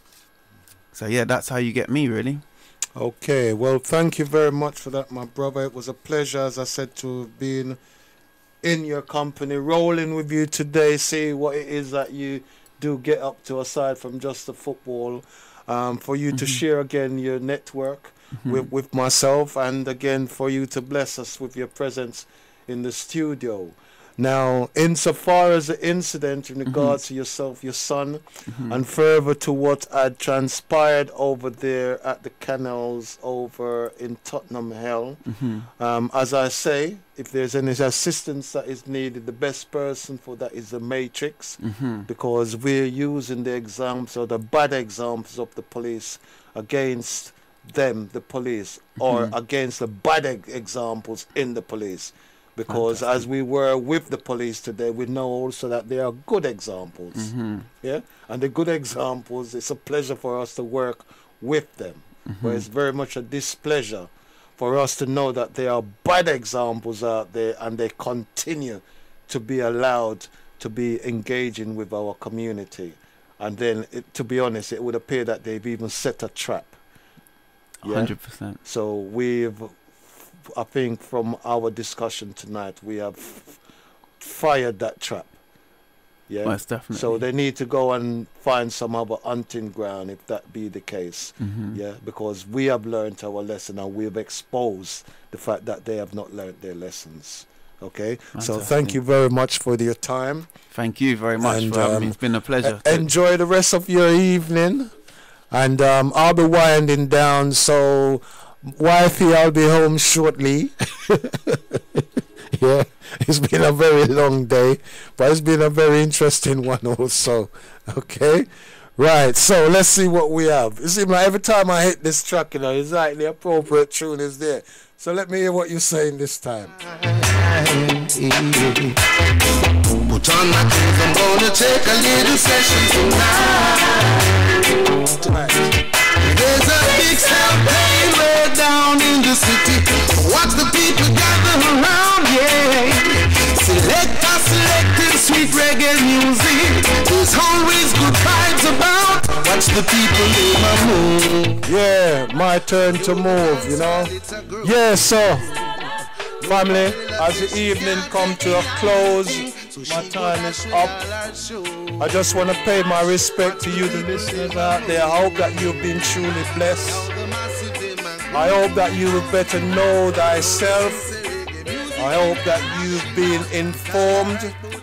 So yeah, that's how you get me, really. Okay, well, thank you very much for that, my brother. It was a pleasure, as I said, to have been in your company, rolling with you today, see what it is that you do get up to aside from just the football, for you to share again your network with myself, and again for you to bless us with your presence in the studio. Now, insofar as the incident in regards to yourself, your son, and further to what had transpired over there at the canals over in Tottenham Hell, as I say, if there's any assistance that is needed, the best person for that is the Matrix, because we're using the examples or the bad examples of the police against them, the police, or against the bad examples in the police. Because as we were with the police today, we know also that there are good examples. Yeah, and the good examples, it's a pleasure for us to work with them. But it's very much a displeasure for us to know that there are bad examples out there and they continue to be allowed to be engaging with our community. And then, to be honest, it would appear that they've even set a trap. Yeah? 100%. So I think from our discussion tonight, we have fired that trap. Yeah, most definitely. So they need to go and find some other hunting ground if that be the case. Yeah, because we have learned our lesson and we've exposed the fact that they have not learned their lessons. Okay, so thank you very much for your time. Thank you very much for having me. It's been a pleasure. Enjoy the rest of your evening, and I'll be winding down. So, wifey, I'll be home shortly. Yeah, it's been a very long day, but it's been a very interesting one also. Okay, right, so let's see what we have. You see, every time I hit this track, it's like the appropriate tune is there. So let me hear what you're saying this time. Put on my clothes, I'm gonna take a little session tonight. There's a big campaign way down in the city. Watch the people gather around, yeah. Selecting sweet reggae music. There's always good vibes about. Watch the people move. Yeah, my turn to move, Yeah, so family, as the evening come to a close, my time is up. I just want to pay my respect to you, the listeners out there. I hope that you've been truly blessed. I hope that you will better know thyself. I hope that you've been informed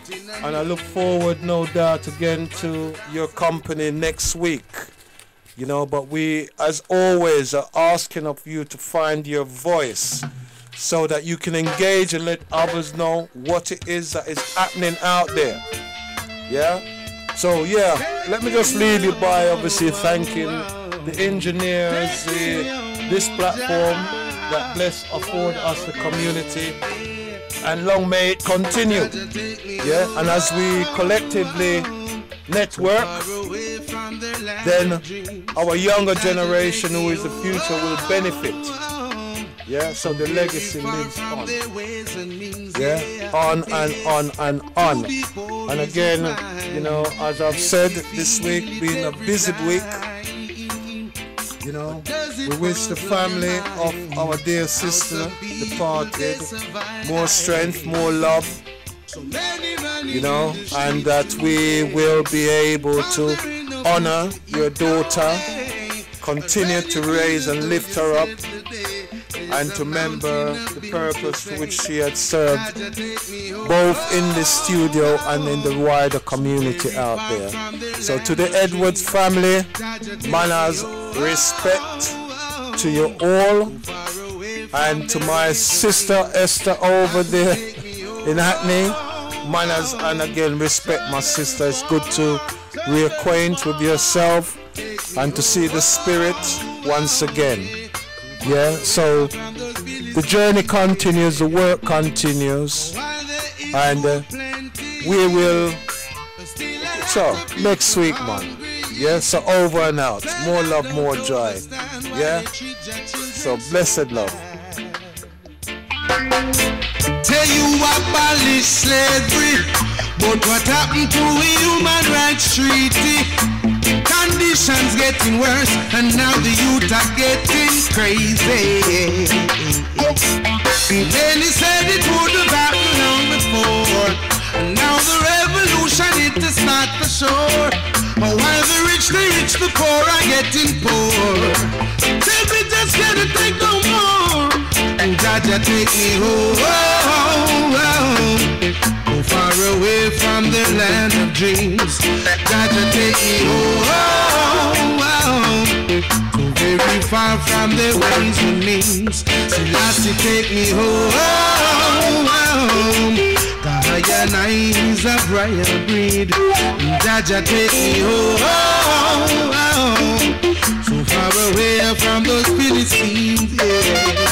And I look forward, no doubt, again to your company next week. You know, but we, as always, are asking of you to find your voice so that you can engage and let others know what it is that is happening out there. Yeah? So, yeah, let me just leave you by obviously thanking the engineers, this platform that bless afford us the community, and long may it continue. Yeah, and as we collectively network, then our younger generation, who is the future, will benefit. Yeah, so the legacy lives on. Yeah, on and on and on. And again, you know, as I've said, this week being a busy week, you know, we wish the family of our dear sister departed more strength, more love, you know, and that we will be able to honor your daughter, continue to raise and lift her up, and to remember the purpose to which she had served, both in the studio and in the wider community out there. So to the Edwards family, manners, respect to you all, and to my sister Esther over there in Hackney, manners and again respect, my sister. It's good to reacquaint with yourself and to see the spirit once again. Yeah, so the journey continues, the work continues, and we will, so next week, man. Yeah, so over and out. More love, more joy. Yeah, so blessed love. Tell you abolish slavery, but what happened to a human rights treaty? Conditions getting worse, and now the youth are getting crazy. Many said it would have happened long before, and now the revolution it to start for sure. But while the rich, the poor are getting poor. Tell me just can't take no more. And Jaja take me home, far away from the land of dreams. Jaja take me home, very far from the ways and means. Selassie take me home. Kahaya is a briar breed. Jaja take me home, so far away from those Philistines. Yeah.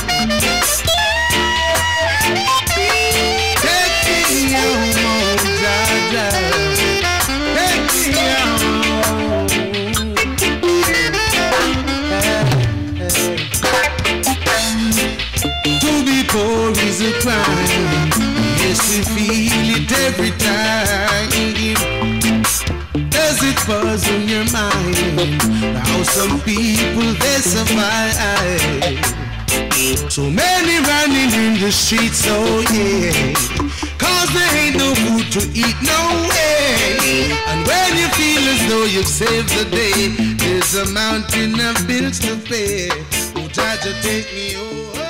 Poor is a crime. Yes, we feel it every time. Does it puzzle your mind how some people they survive? So many running in the streets, oh yeah, cause there ain't no food to eat, no way. And when you feel as though you've saved the day, there's a mountain of bills to pay. Oh, Jaja, take me home.